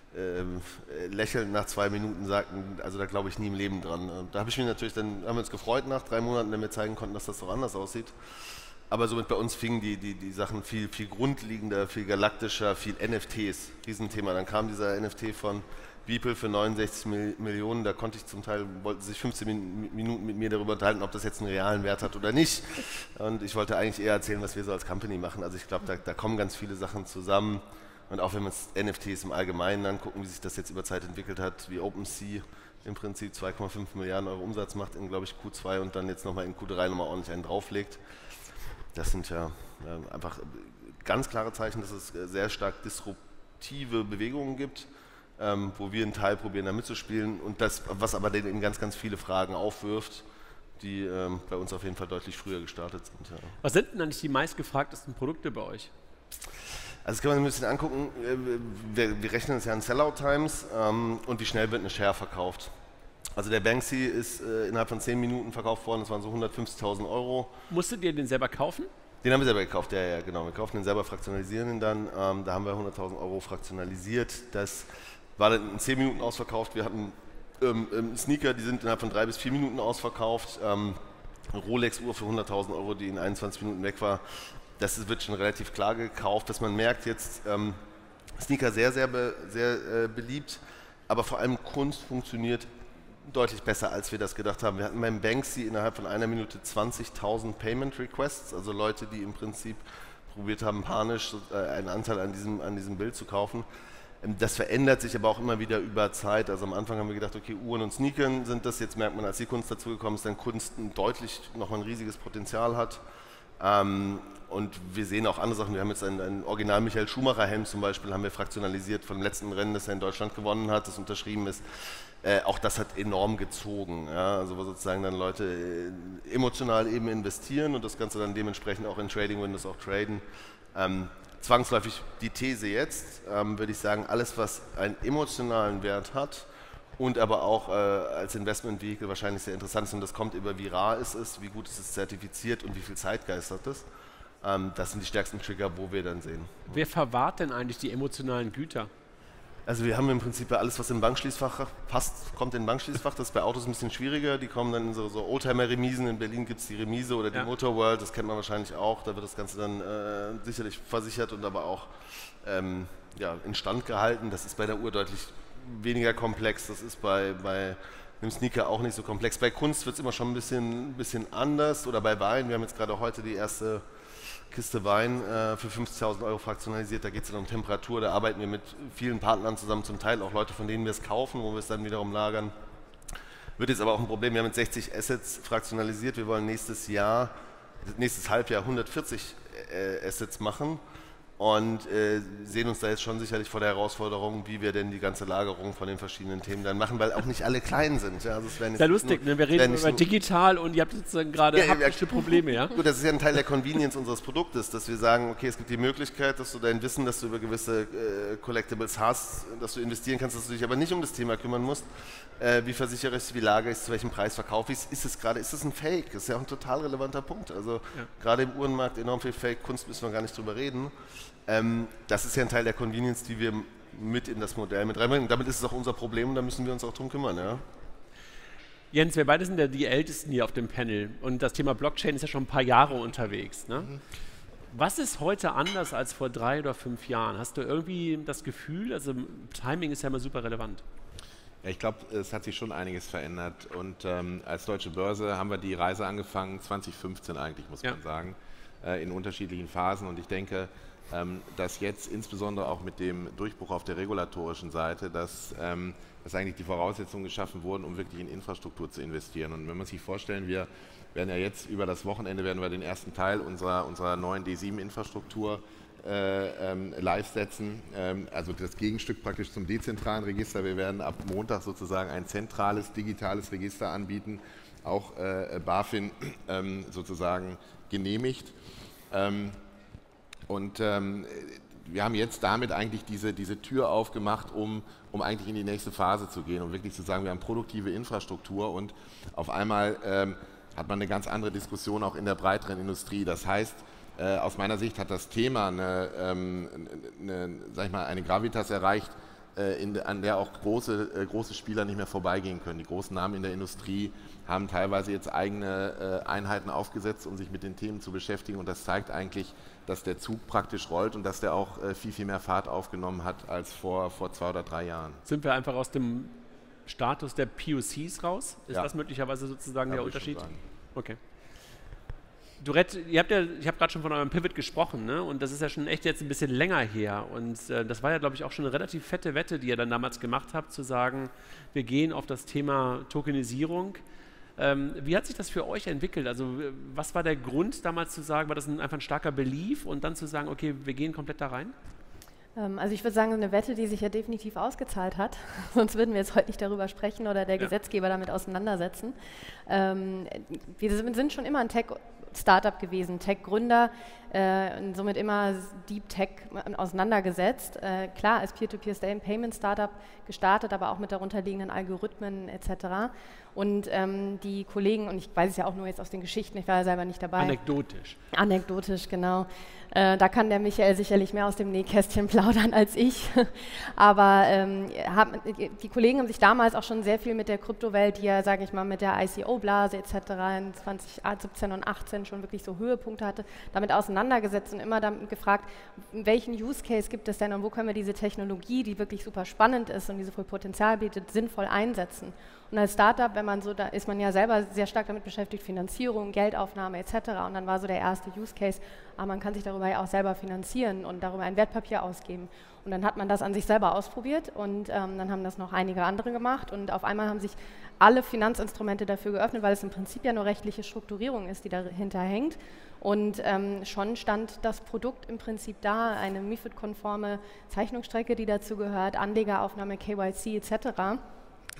lächelnd nach 2 Minuten sagten, also da glaube ich nie im Leben dran. Da haben wir uns gefreut nach 3 Monaten, wenn wir zeigen konnten, dass das doch anders aussieht. Aber somit bei uns fingen die Sachen viel, viel grundlegender, viel galaktischer, viel NFTs, Riesenthema. Dann kam dieser NFT von Beeple für 69 Millionen, da konnte ich zum Teil, wollten sich 15 Minuten mit mir darüber unterhalten, ob das jetzt einen realen Wert hat oder nicht. Und ich wollte eigentlich eher erzählen, was wir so als Company machen. Also ich glaube, da kommen ganz viele Sachen zusammen. Und auch wenn wir uns NFTs im Allgemeinen angucken, wie sich das jetzt über Zeit entwickelt hat, wie OpenSea im Prinzip 2,5 Milliarden Euro Umsatz macht in, glaube ich, Q2 und dann jetzt nochmal in Q3 nochmal ordentlich einen drauflegt. Das sind ja einfach ganz klare Zeichen, dass es sehr stark disruptive Bewegungen gibt, wo wir einen Teil probieren, da mitzuspielen und das, was aber eben ganz, ganz viele Fragen aufwirft, die bei uns auf jeden Fall deutlich früher gestartet sind. Ja. Was sind denn eigentlich die meistgefragtesten Produkte bei euch? Also das kann man ein bisschen angucken, wir rechnen es ja in Sellout-Times und wie schnell wird eine Share verkauft. Also der Banksy ist innerhalb von 10 Minuten verkauft worden, das waren so 150.000 Euro. Musstet ihr den selber kaufen? Den haben wir selber gekauft, ja, genau. Wir kaufen den selber, fraktionalisieren ihn dann, da haben wir 100.000 Euro fraktionalisiert. Das war dann in 10 Minuten ausverkauft. Wir hatten Sneaker, die sind innerhalb von 3 bis 4 Minuten ausverkauft. Eine Rolex-Uhr für 100.000 Euro, die in 21 Minuten weg war. Das wird schon relativ klar gekauft, dass man merkt jetzt, Sneaker sehr, sehr beliebt, aber vor allem Kunst funktioniert deutlich besser, als wir das gedacht haben. Wir hatten beim Banksy innerhalb von 1 Minute 20.000 Payment Requests, also Leute, die im Prinzip probiert haben, panisch einen Anteil an diesem Bild zu kaufen. Das verändert sich aber auch immer wieder über Zeit. Also am Anfang haben wir gedacht, okay, Uhren und Sneakern sind das. Jetzt merkt man, als die Kunst dazugekommen ist, dann Kunst deutlich nochmal ein riesiges Potenzial hat. Und wir sehen auch andere Sachen. Wir haben jetzt ein Original Michael Schumacher Helm zum Beispiel, haben wir fraktionalisiert vom letzten Rennen, das er in Deutschland gewonnen hat, das unterschrieben ist. Auch das hat enorm gezogen. Ja? Also wo sozusagen dann Leute emotional eben investieren und das Ganze dann dementsprechend auch in Trading Windows auch traden. Zwangsläufig die These jetzt, würde ich sagen, alles was einen emotionalen Wert hat und aber auch als Investment-Vehicle wahrscheinlich sehr interessant ist und das kommt über wie rar es ist, wie gut ist es zertifiziert und wie viel Zeitgeist hat es. Das sind die stärksten Trigger, wo wir dann sehen. Wer verwahrt denn eigentlich die emotionalen Güter? Also wir haben im Prinzip ja alles, was im Bankschließfach passt, kommt in ein Bankschließfach. Das ist bei Autos ein bisschen schwieriger. Die kommen dann in so Oldtimer-Remisen. In Berlin gibt es die Remise oder die Motorworld. Das kennt man wahrscheinlich auch. Da wird das Ganze dann sicherlich versichert und aber auch instand gehalten. Das ist bei der Uhr deutlich weniger komplex. Das ist bei einem Sneaker auch nicht so komplex. Bei Kunst wird es immer schon ein bisschen anders. Oder bei Wein. Wir haben jetzt gerade heute die erste Kiste Wein für 50.000 € fraktionalisiert, da geht es dann um Temperatur, da arbeiten wir mit vielen Partnern zusammen, zum Teil auch Leute, von denen wir es kaufen, wo wir es dann wiederum lagern. Wird jetzt aber auch ein Problem, wir haben mit 60 Assets fraktionalisiert, wir wollen nächstes Halbjahr 140 Assets machen und sehen uns da jetzt schon sicherlich vor der Herausforderung, wie wir denn die ganze Lagerung von den verschiedenen Themen dann machen, weil auch nicht alle klein sind. Ja, also es sehr lustig, ne? Wir reden über digital und ihr habt sozusagen gerade haptische Probleme, ja? Gut, das ist ja ein Teil der Convenience unseres Produktes, dass wir sagen, okay, es gibt die Möglichkeit, dass du dein Wissen, dass du über gewisse Collectibles hast, dass du investieren kannst, dass du dich aber nicht um das Thema kümmern musst. Wie versichere ich es, wie lagere ich es, zu welchem Preis verkaufe ich es, ist es ein Fake? Das ist ja auch ein total relevanter Punkt. Also gerade im Uhrenmarkt enorm viel Fake, Kunst müssen wir gar nicht drüber reden. Das ist ja ein Teil der Convenience, die wir mit in das Modell mit reinbringen. Damit ist es auch unser Problem und da müssen wir uns auch drum kümmern. Ja? Jens, wir beide sind ja die Ältesten hier auf dem Panel und das Thema Blockchain ist ja schon ein paar Jahre unterwegs. Ne? Was ist heute anders als vor 3 oder 5 Jahren? Hast du irgendwie das Gefühl, also Timing ist ja immer super relevant. Ja, ich glaube, es hat sich schon einiges verändert und als Deutsche Börse haben wir die Reise angefangen, 2015 eigentlich, muss man sagen, in unterschiedlichen Phasen und ich denke, dass jetzt insbesondere auch mit dem Durchbruch auf der regulatorischen Seite, dass eigentlich die Voraussetzungen geschaffen wurden, um wirklich in Infrastruktur zu investieren. Und wenn man sich vorstellen, wir werden ja jetzt über das Wochenende den ersten Teil unserer neuen D7-Infrastruktur live setzen, also das Gegenstück praktisch zum dezentralen Register. Wir werden ab Montag sozusagen ein zentrales, digitales Register anbieten, auch BaFin sozusagen genehmigt. Und wir haben jetzt damit eigentlich diese Tür aufgemacht, um eigentlich in die nächste Phase zu gehen und wirklich zu sagen, wir haben produktive Infrastruktur und auf einmal hat man eine ganz andere Diskussion auch in der breiteren Industrie. Das heißt, aus meiner Sicht hat das Thema eine Gravitas erreicht, an der auch große Spieler nicht mehr vorbeigehen können. Die großen Namen in der Industrie haben teilweise jetzt eigene Einheiten aufgesetzt, um sich mit den Themen zu beschäftigen und das zeigt eigentlich, dass der Zug praktisch rollt und dass der auch viel mehr Fahrt aufgenommen hat als vor 2 oder 3 Jahren. Sind wir einfach aus dem Status der POCs raus? Ist das möglicherweise sozusagen der Unterschied? Okay. Dorette, ich habe gerade schon von eurem Pivot gesprochen, ne? Und das ist ja schon echt jetzt ein bisschen länger her und das war ja, glaube ich, auch schon eine relativ fette Wette, die ihr dann damals gemacht habt, zu sagen, wir gehen auf das Thema Tokenisierung. Wie hat sich das für euch entwickelt? Also was war der Grund damals zu sagen, war das einfach ein starker Belief und dann zu sagen, okay, wir gehen komplett da rein? Also ich würde sagen, eine Wette, die sich ja definitiv ausgezahlt hat, sonst würden wir jetzt heute nicht darüber sprechen oder der Gesetzgeber damit auseinandersetzen. Wir sind schon immer ein Tech-Startup gewesen, Tech-Gründer, und somit immer Deep Tech auseinandergesetzt. Klar, als Peer-to-Peer-Payment-Startup gestartet, aber auch mit darunterliegenden Algorithmen etc. Und die Kollegen, und ich weiß es ja auch nur jetzt aus den Geschichten, ich war ja selber nicht dabei. Anekdotisch, genau. Da kann der Michael sicherlich mehr aus dem Nähkästchen plaudern als ich. Aber die Kollegen haben sich damals auch schon sehr viel mit der Kryptowelt, die ja, sage ich mal, mit der ICO-Blase etc. in 2017 und 2018 schon wirklich so Höhepunkte hatte, damit auseinandergesetzt und immer damit gefragt, welchen Use Case gibt es denn und wo können wir diese Technologie, die wirklich super spannend ist und die so viel Potenzial bietet, sinnvoll einsetzen. Und als Startup, wenn man so, da ist man ja selber sehr stark damit beschäftigt, Finanzierung, Geldaufnahme etc. Und dann war so der erste Use Case, man kann sich darüber ja auch selber finanzieren und darüber ein Wertpapier ausgeben. Und dann hat man das an sich selber ausprobiert und dann haben das noch einige andere gemacht und auf einmal haben sich alle Finanzinstrumente dafür geöffnet, weil es im Prinzip ja nur rechtliche Strukturierung ist, die dahinter hängt. Und schon stand das Produkt im Prinzip da, eine MiFID-konforme Zeichnungsstrecke, die dazu gehört, Anlegeraufnahme, KYC etc.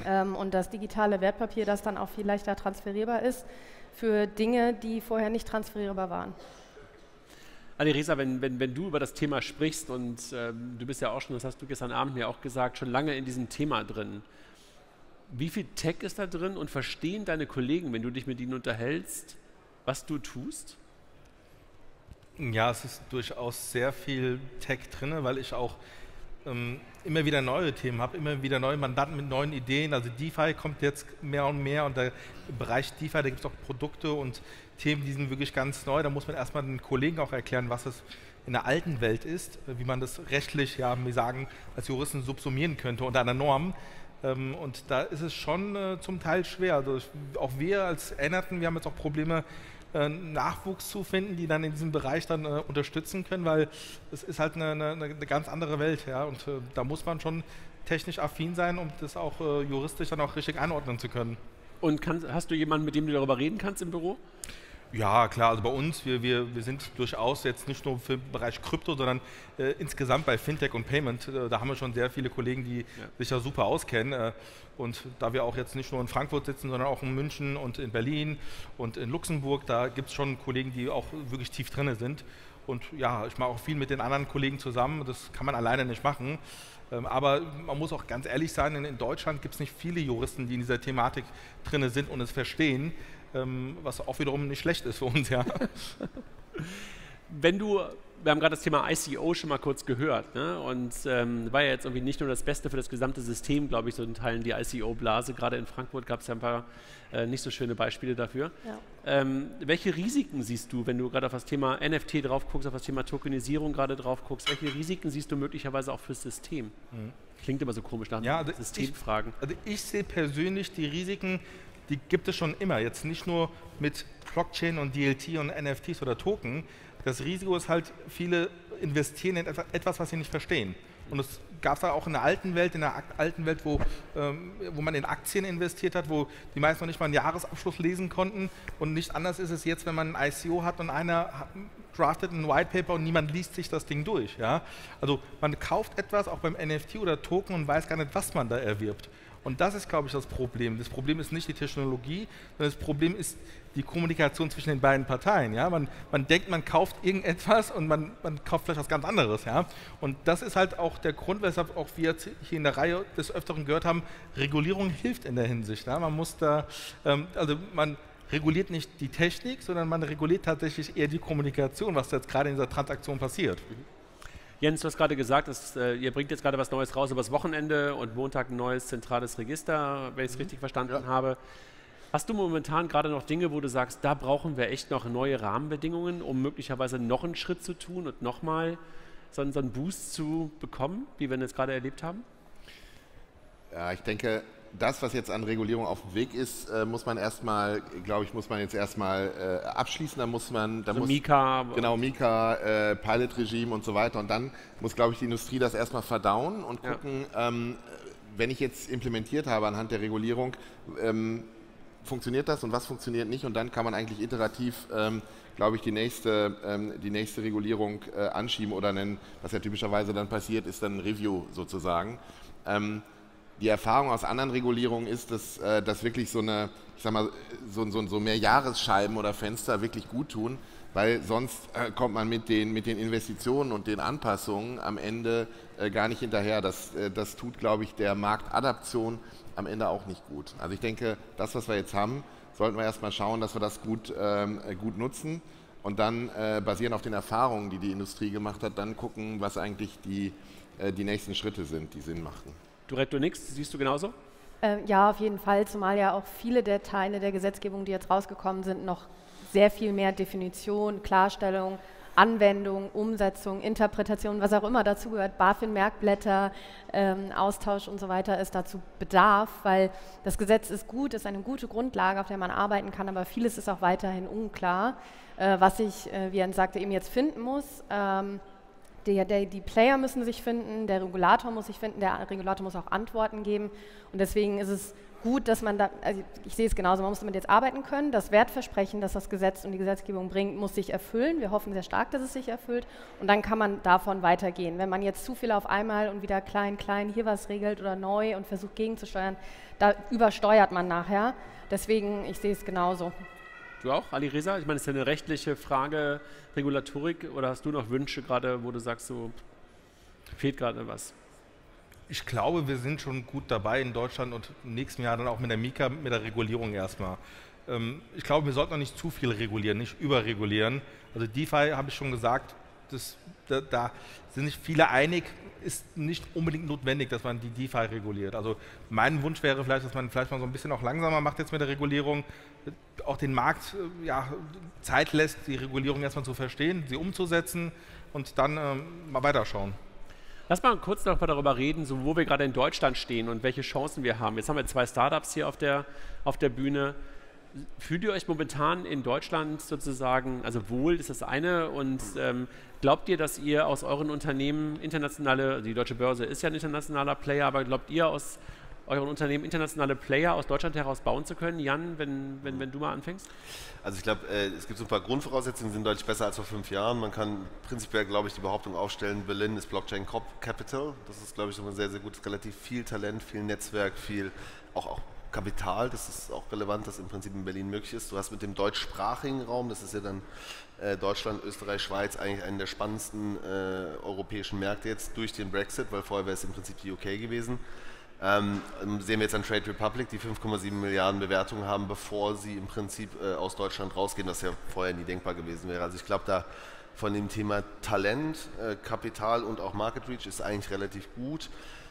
und das digitale Wertpapier, das dann auch viel leichter transferierbar ist für Dinge, die vorher nicht transferierbar waren. Alireza, wenn du über das Thema sprichst und du bist ja auch schon, das hast du gestern Abend mir auch gesagt, schon lange in diesem Thema drin. Wie viel Tech ist da drin und verstehen deine Kollegen, wenn du dich mit ihnen unterhältst, was du tust? Ja, es ist durchaus sehr viel Tech drin, weil ich auch immer wieder neue Themen habe, immer wieder neue Mandanten mit neuen Ideen. Also DeFi kommt jetzt mehr und mehr und der Bereich DeFi, da gibt es auch Produkte und Themen, die sind wirklich ganz neu. Da muss man erstmal den Kollegen auch erklären, was es in der alten Welt ist, wie man das rechtlich, ja, wir sagen, als Juristen subsumieren könnte unter einer Norm. Und da ist es schon zum Teil schwer. Also auch wir als Enerten, wir haben jetzt auch Probleme, Nachwuchs zu finden, die dann in diesem Bereich dann unterstützen können, weil es ist halt eine ganz andere Welt, ja, und da muss man schon technisch affin sein, um das auch juristisch dann auch richtig einordnen zu können. Und hast du jemanden, mit dem du darüber reden kannst im Büro? Ja, klar, also bei uns, wir sind durchaus jetzt nicht nur für den Bereich Krypto, sondern insgesamt bei Fintech und Payment, da haben wir schon sehr viele Kollegen, die sich ja super auskennen. Und da wir auch jetzt nicht nur in Frankfurt sitzen, sondern auch in München und in Berlin und in Luxemburg, da gibt es schon Kollegen, die auch wirklich tief drin sind. Und ja, ich mache auch viel mit den anderen Kollegen zusammen, das kann man alleine nicht machen. Aber man muss auch ganz ehrlich sein, in Deutschland gibt es nicht viele Juristen, die in dieser Thematik drin sind und es verstehen. Was auch wiederum nicht schlecht ist für uns, ja. Wir haben gerade das Thema ICO schon mal kurz gehört, ne? Und war ja jetzt irgendwie nicht nur das Beste für das gesamte System, glaube ich, so in Teilen die ICO-Blase. Gerade in Frankfurt gab es ja ein paar nicht so schöne Beispiele dafür. Ja. Welche Risiken siehst du, wenn du gerade auf das Thema NFT drauf guckst, auf das Thema Tokenisierung gerade drauf guckst, welche Risiken siehst du möglicherweise auch fürs System? Klingt immer so komisch nach Systemfragen. Ich sehe persönlich die Risiken, die gibt es schon immer, jetzt nicht nur mit Blockchain und DLT und NFTs oder Token. Das Risiko ist halt, viele investieren in etwas, was sie nicht verstehen. Und es gab es auch in der alten Welt, wo man in Aktien investiert hat, wo die meisten noch nicht mal einen Jahresabschluss lesen konnten. Und nicht anders ist es jetzt, wenn man ein ICO hat und einer draftet ein White Paper und niemand liest sich das Ding durch. Ja? Also man kauft etwas, auch beim NFT oder Token, und weiß gar nicht, was man da erwirbt. Und das ist, glaube ich, das Problem. Das Problem ist nicht die Technologie, sondern das Problem ist die Kommunikation zwischen den beiden Parteien. Ja? Man denkt, man kauft irgendetwas und man kauft vielleicht was ganz anderes. Ja? Und das ist halt auch der Grund, weshalb auch wir jetzt hier in der Reihe des Öfteren gehört haben, Regulierung hilft in der Hinsicht. Ja? Man muss da, also man reguliert nicht die Technik, sondern man reguliert tatsächlich eher die Kommunikation, was jetzt gerade in dieser Transaktion passiert. Jens, du hast gerade gesagt, ihr bringt jetzt gerade was Neues raus übers Wochenende und Montag ein neues zentrales Register, wenn ich es richtig verstanden habe. Hast du momentan gerade noch Dinge, wo du sagst, da brauchen wir echt noch neue Rahmenbedingungen, um möglicherweise noch einen Schritt zu tun und nochmal so einen Boost zu bekommen, wie wir ihn jetzt gerade erlebt haben? Ja, ich denke, das, was jetzt an Regulierung auf dem Weg ist, muss man erstmal, glaube ich, abschließen. Da muss man, Mika. Genau, Mika, Pilot-Regime und so weiter. Und dann muss, glaube ich, die Industrie das erstmal verdauen und gucken, wenn ich jetzt implementiert habe anhand der Regulierung, funktioniert das und was funktioniert nicht? Und dann kann man eigentlich iterativ, glaube ich, die nächste Regulierung anschieben oder nennen. Was ja typischerweise dann passiert, ist dann ein Review sozusagen. Die Erfahrung aus anderen Regulierungen ist, dass wirklich so Mehrjahresscheiben oder Fenster wirklich gut tun, weil sonst kommt man mit den Investitionen und den Anpassungen am Ende gar nicht hinterher. Das tut, glaube ich, der Marktadaption am Ende auch nicht gut. Also ich denke, das, was wir jetzt haben, sollten wir erstmal schauen, dass wir das gut nutzen und dann basierend auf den Erfahrungen, die die Industrie gemacht hat, dann gucken, was eigentlich die nächsten Schritte sind, die Sinn machen. Du nix, siehst du genauso? Ja, auf jeden Fall, zumal ja auch viele der Teile der Gesetzgebung, die jetzt rausgekommen sind, noch sehr viel mehr Definition, Klarstellung, Anwendung, Umsetzung, Interpretation, was auch immer dazu gehört, BaFin-Merkblätter, Austausch und so weiter, ist dazu Bedarf, weil das Gesetz ist gut, ist eine gute Grundlage, auf der man arbeiten kann, aber vieles ist auch weiterhin unklar, was ich, wie Jens sagte, eben jetzt finden muss. Die Player müssen sich finden, der Regulator muss sich finden, der Regulator muss auch Antworten geben und deswegen ist es gut, dass man da, also ich sehe es genauso, man muss damit jetzt arbeiten können, das Wertversprechen, das das Gesetz und die Gesetzgebung bringt, muss sich erfüllen, wir hoffen sehr stark, dass es sich erfüllt und dann kann man davon weitergehen. Wenn man jetzt zu viel auf einmal und wieder klein hier was regelt oder neu und versucht gegenzusteuern, da übersteuert man nachher, deswegen, ich sehe es genauso. Du auch, Alireza? Ich meine, ist ja eine rechtliche Frage, Regulatorik, oder hast du noch Wünsche gerade, wo du sagst, so fehlt gerade was? Ich glaube, wir sind schon gut dabei in Deutschland und im nächsten Jahr dann auch mit der MiCA, mit der Regulierung erstmal. Ich glaube, wir sollten noch nicht zu viel regulieren, nicht überregulieren. Also DeFi, habe ich schon gesagt, da sind sich viele einig, ist nicht unbedingt notwendig, dass man die DeFi reguliert. Also mein Wunsch wäre vielleicht, dass man vielleicht mal so ein bisschen auch langsamer macht jetzt mit der Regulierung, auch den Markt Zeit lässt, die Regulierung erstmal zu verstehen, sie umzusetzen und dann mal weiterschauen. Lass mal kurz noch mal darüber reden, so wo wir gerade in Deutschland stehen und welche Chancen wir haben. Jetzt haben wir 2 Startups hier auf der Bühne. Fühlt ihr euch momentan in Deutschland sozusagen, also wohl ist das eine, und glaubt ihr, dass ihr aus euren Unternehmen internationale, die Deutsche Börse ist ja ein internationaler Player, aber glaubt ihr aus euren Unternehmen internationale Player aus Deutschland heraus bauen zu können? Jan, wenn du mal anfängst? Also ich glaube, es gibt so ein paar Grundvoraussetzungen, die sind deutlich besser als vor 5 Jahren. Man kann prinzipiell, glaube ich, die Behauptung aufstellen, Berlin ist Blockchain Capital. Das ist, glaube ich, immer sehr, sehr gut. Es ist relativ viel Talent, viel Netzwerk, viel auch Kapital. Das ist auch relevant, dass im Prinzip in Berlin möglich ist. Du hast mit dem deutschsprachigen Raum, das ist ja dann Deutschland, Österreich, Schweiz, eigentlich einen der spannendsten europäischen Märkte jetzt durch den Brexit, weil vorher wäre es im Prinzip die UK gewesen. Sehen wir jetzt an Trade Republic, die 5,7 Milliarden Bewertungen haben, bevor sie im Prinzip aus Deutschland rausgehen, was ja vorher nie denkbar gewesen wäre. Also ich glaube, da von dem Thema Talent, Kapital und auch Market Reach ist eigentlich relativ gut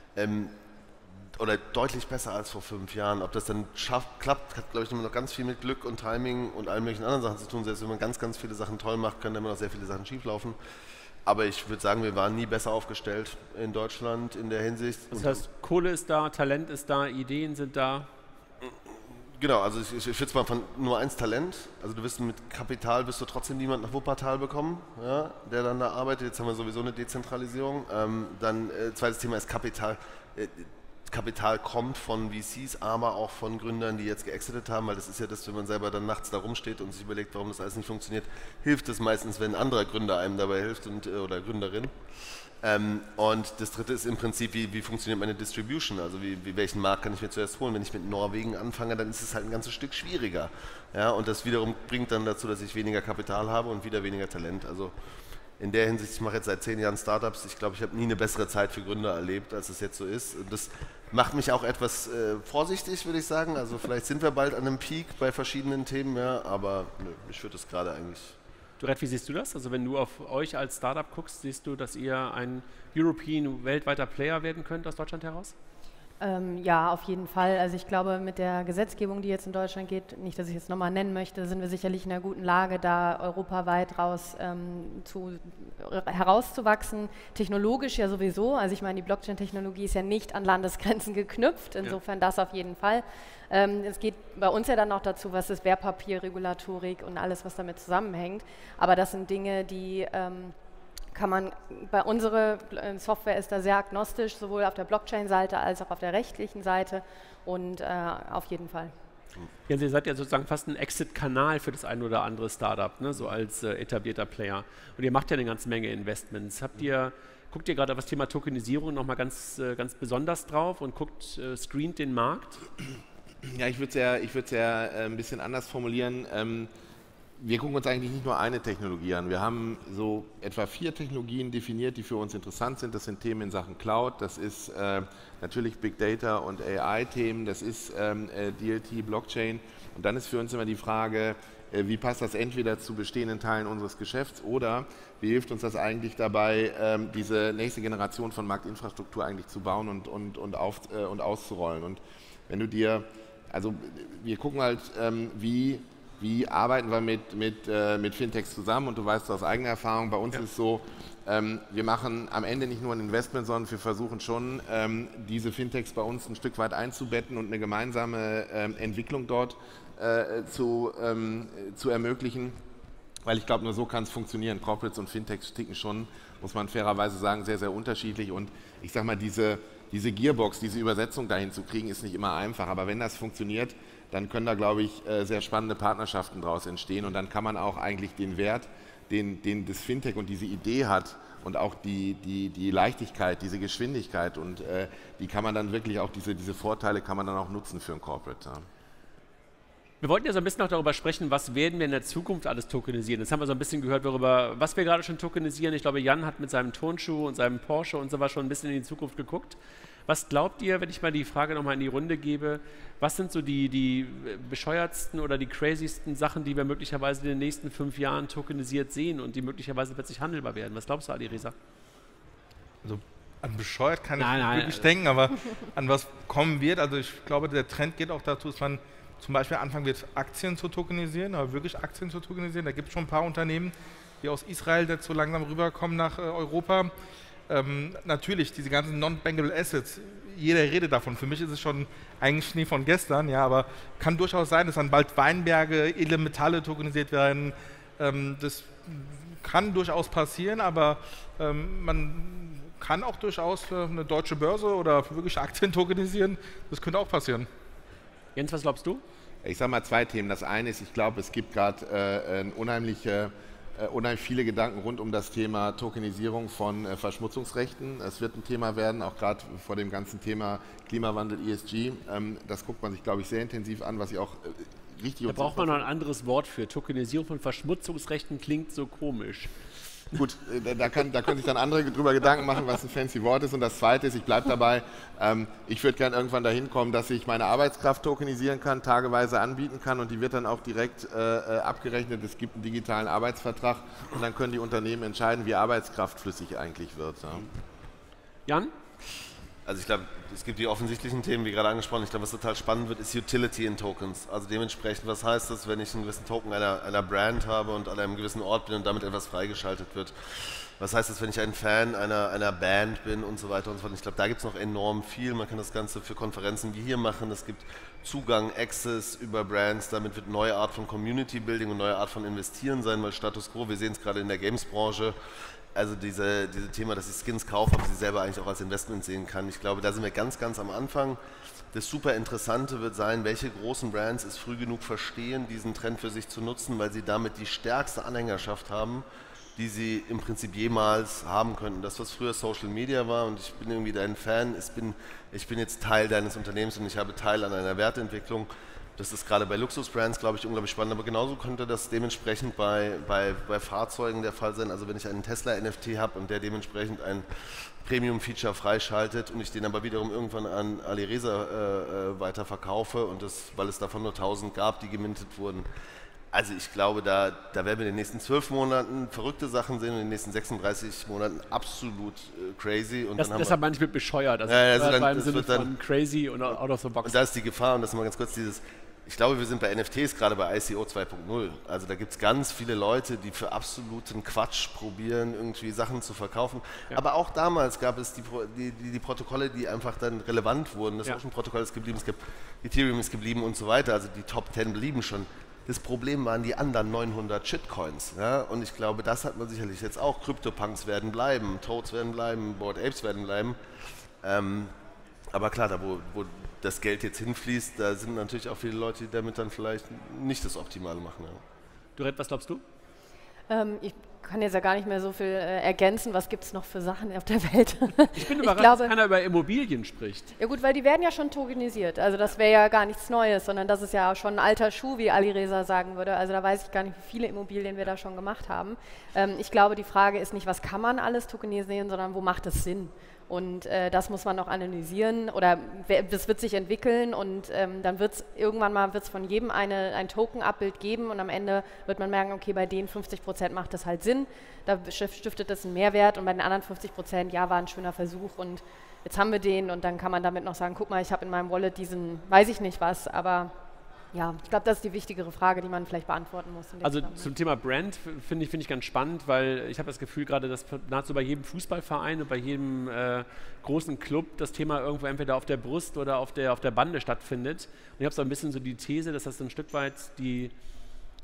oder deutlich besser als vor 5 Jahren. Ob das dann klappt, hat, glaube ich, immer noch ganz viel mit Glück und Timing und allen möglichen anderen Sachen zu tun. Selbst wenn man ganz, ganz viele Sachen toll macht, können immer noch sehr viele Sachen schieflaufen. Aber ich würde sagen, wir waren nie besser aufgestellt in Deutschland in der Hinsicht. Das heißt, Kohle ist da, Talent ist da, Ideen sind da? Genau, also ich schätze mal von nur 1 Talent. Also du wirst mit Kapital wirst du trotzdem niemanden nach Wuppertal bekommen, ja, der dann da arbeitet. Jetzt haben wir sowieso eine Dezentralisierung. Dann zweites Thema ist Kapital. Kapital kommt von VCs, aber auch von Gründern, die jetzt geexitet haben, weil das ist ja das, wenn man selber dann nachts da rumsteht und sich überlegt, warum das alles nicht funktioniert, hilft es meistens, wenn ein anderer Gründer einem dabei hilft oder Gründerin. Und das dritte ist im Prinzip, wie funktioniert meine Distribution, also welchen Markt kann ich mir zuerst holen. Wenn ich mit Norwegen anfange, dann ist es halt ein ganzes Stück schwieriger. Ja, und das wiederum bringt dann dazu, dass ich weniger Kapital habe und wieder weniger Talent. Also in der Hinsicht, ich mache jetzt seit 10 Jahren Startups, ich glaube, ich habe nie eine bessere Zeit für Gründer erlebt, als es jetzt so ist. Und das macht mich auch etwas vorsichtig, würde ich sagen. Also vielleicht sind wir bald an einem Peak bei verschiedenen Themen, ja, aber nö, ich würde es gerade eigentlich... Dorette, wie siehst du das? Also wenn du auf euch als Startup guckst, siehst du, dass ihr ein European, weltweiter Player werden könnt aus Deutschland heraus? Ja, auf jeden Fall. Also ich glaube, mit der Gesetzgebung, die jetzt in Deutschland geht, nicht, dass ich es nochmal nennen möchte, sind wir sicherlich in einer guten Lage, da europaweit herauszuwachsen. Technologisch ja sowieso. Also ich meine, die Blockchain-Technologie ist ja nicht an Landesgrenzen geknüpft. Insofern das auf jeden Fall. Es geht bei uns ja dann noch dazu, was ist Wertpapierregulatorik und alles, was damit zusammenhängt. Aber das sind Dinge, die... unsere Software ist da sehr agnostisch, sowohl auf der Blockchain-Seite als auch auf der rechtlichen Seite und auf jeden Fall. Ja, ihr seid ja sozusagen fast ein Exit-Kanal für das ein oder andere Startup, ne? So als etablierter Player. Und ihr macht ja eine ganze Menge Investments. Guckt ihr gerade auf das Thema Tokenisierung nochmal ganz besonders drauf und screent den Markt? Ja, ich würde es ja ein bisschen anders formulieren. Wir gucken uns eigentlich nicht nur eine Technologie an. Wir haben so etwa 4 Technologien definiert, die für uns interessant sind. Das sind Themen in Sachen Cloud, das ist natürlich Big Data und AI-Themen, das ist DLT, Blockchain. Und dann ist für uns immer die Frage, wie passt das entweder zu bestehenden Teilen unseres Geschäfts oder wie hilft uns das eigentlich dabei, diese nächste Generation von Marktinfrastruktur eigentlich zu bauen und auszurollen. Und wenn du dir, also wir gucken halt, wie arbeiten wir mit Fintechs zusammen, und du weißt aus eigener Erfahrung, bei uns ist es so, wir machen am Ende nicht nur ein Investment, sondern wir versuchen schon, diese Fintechs bei uns ein Stück weit einzubetten und eine gemeinsame Entwicklung dort zu ermöglichen. weil ich glaube, nur so kann es funktionieren. Corporates und Fintechs ticken schon, muss man fairerweise sagen, sehr, sehr unterschiedlich und ich sage mal, diese Gearbox, diese Übersetzung dahin zu kriegen, ist nicht immer einfach, aber wenn das funktioniert, dann können da, glaube ich, sehr spannende Partnerschaften daraus entstehen und dann kann man auch eigentlich den Wert, den das Fintech und diese Idee hat und auch die Leichtigkeit, diese Geschwindigkeit und die kann man dann wirklich auch, diese Vorteile kann man dann auch nutzen für ein Corporate. Ja. Wir wollten ja so ein bisschen auch darüber sprechen, was werden wir in der Zukunft alles tokenisieren. Jetzt haben wir so ein bisschen gehört darüber, was wir gerade schon tokenisieren. Ich glaube, Jan hat mit seinem Turnschuh und seinem Porsche und so was schon ein bisschen in die Zukunft geguckt. Was glaubt ihr, wenn ich mal die Frage nochmal in die Runde gebe, was sind so die bescheuertsten oder die crazysten Sachen, die wir möglicherweise in den nächsten 5 Jahren tokenisiert sehen und die möglicherweise plötzlich handelbar werden? Was glaubst du, Alireza? Also an bescheuert kann ich wirklich denken, aber an was kommen wird, also ich glaube, der Trend geht auch dazu, dass man zum Beispiel anfangen wird, Aktien zu tokenisieren, aber wirklich Aktien zu tokenisieren. Da gibt es schon ein paar Unternehmen, die aus Israel jetzt so langsam rüberkommen nach Europa. Natürlich, diese ganzen Non-Bankable Assets, jeder redet davon. Für mich ist es schon eigentlich Schnee von gestern, ja, aber kann durchaus sein, dass dann bald Weinberge, edle Metalle tokenisiert werden. Das kann durchaus passieren, aber man kann auch durchaus eine deutsche Börse oder wirklich Aktien tokenisieren. Das könnte auch passieren. Jens, was glaubst du? Ich sage mal 2 Themen. Das eine ist, ich glaube, es gibt gerade unheimlich viele Gedanken rund um das Thema Tokenisierung von Verschmutzungsrechten. Es wird ein Thema werden, auch gerade vor dem ganzen Thema Klimawandel, ESG. Das guckt man sich, glaube ich, sehr intensiv an, was ich auch richtig... Da braucht man noch ein anderes Wort für. Tokenisierung von Verschmutzungsrechten klingt so komisch. Gut, da können sich dann andere drüber Gedanken machen, was ein fancy Wort ist. Und das Zweite ist, ich bleibe dabei, ich würde gerne irgendwann dahin kommen, dass ich meine Arbeitskraft tokenisieren kann, tageweise anbieten kann und die wird dann auch direkt abgerechnet. Es gibt einen digitalen Arbeitsvertrag und dann können die Unternehmen entscheiden, wie Arbeitskraft flüssig eigentlich wird. Ja. Jan? Also ich glaube, es gibt die offensichtlichen Themen, wie gerade angesprochen. Ich glaube, was total spannend wird, ist Utility in Tokens. Also dementsprechend, was heißt das, wenn ich einen gewissen Token einer Brand habe und an einem gewissen Ort bin und damit etwas freigeschaltet wird? Was heißt das, wenn ich ein Fan einer Band bin und so weiter und so fort? Ich glaube, da gibt es noch enorm viel. Man kann das Ganze für Konferenzen wie hier machen. Es gibt Zugang, Access über Brands. Damit wird eine neue Art von Community Building und eine neue Art von Investieren sein, weil Status Quo, wir sehen es gerade in der Games-Branche, also diese Thema, dass ich Skins kaufe, aber sie selber eigentlich auch als Investment sehen kann. Ich glaube, da sind wir ganz, ganz am Anfang. Das super Interessante wird sein, welche großen Brands es früh genug verstehen, diesen Trend für sich zu nutzen, weil sie damit die stärkste Anhängerschaft haben, die sie im Prinzip jemals haben könnten. Das, was früher Social Media war und ich bin irgendwie dein Fan, ich bin jetzt Teil deines Unternehmens und ich habe Teil an einer Wertentwicklung. Das ist gerade bei Luxusbrands, glaube ich, unglaublich spannend, aber genauso könnte das dementsprechend bei Fahrzeugen der Fall sein. Also wenn ich einen Tesla-NFT habe und der dementsprechend ein Premium-Feature freischaltet und ich den aber wiederum irgendwann an Alireza weiterverkaufe und weil es davon nur 1000 gab, die gemintet wurden. Also ich glaube, da werden wir in den nächsten 12 Monaten verrückte Sachen sehen und in den nächsten 36 Monaten absolut crazy. Und deshalb meine ich mit bescheuert, also im Sinne von crazy und out of the box. Und da ist die Gefahr, und das ist mal ganz kurz ich glaube, wir sind bei NFTs gerade bei ICO 2.0. Also da gibt es ganz viele Leute, die für absoluten Quatsch probieren, irgendwie Sachen zu verkaufen. Ja. Aber auch damals gab es die Protokolle, die einfach dann relevant wurden. Das Ocean-Protokoll ist geblieben, es gibt Ethereum ist geblieben und so weiter. Also die Top 10 blieben schon. Das Problem waren die anderen 900 Shitcoins. Ja? Und ich glaube, das hat man sicherlich jetzt auch. CryptoPunks werden bleiben, Toads werden bleiben, Bored Apes werden bleiben. Aber klar, da wo das Geld jetzt hinfließt, da sind natürlich auch viele Leute, die damit dann vielleicht nicht das Optimale machen. Ja. Dorette, was glaubst du? Ich kann jetzt ja gar nicht mehr so viel ergänzen. Was gibt es noch für Sachen auf der Welt? Ich bin überrascht, dass keiner über Immobilien spricht. Ja gut, weil die werden ja schon tokenisiert. Also das wäre ja gar nichts Neues, sondern das ist ja schon ein alter Schuh, wie Alireza sagen würde. Also da weiß ich gar nicht, wie viele Immobilien wir da schon gemacht haben. Ich glaube, die Frage ist nicht, was kann man alles tokenisieren, sondern wo macht es Sinn? Und das muss man noch analysieren oder das wird sich entwickeln und dann wird es irgendwann mal von jedem ein Token-Abbild geben und am Ende wird man merken, okay, bei den 50% macht das halt Sinn, da stiftet das einen Mehrwert und bei den anderen 50%, ja, war ein schöner Versuch und jetzt haben wir den und dann kann man damit noch sagen, guck mal, ich habe in meinem Wallet diesen, weiß ich nicht was, aber ja, ich glaube, das ist die wichtigere Frage, die man vielleicht beantworten muss. Also zum Thema Brand finde ich ganz spannend, weil ich habe das Gefühl gerade, dass nahezu bei jedem Fußballverein und bei jedem großen Club das Thema irgendwo entweder auf der Brust oder auf der Bande stattfindet. Und ich habe so ein bisschen so die These, dass das ein Stück weit die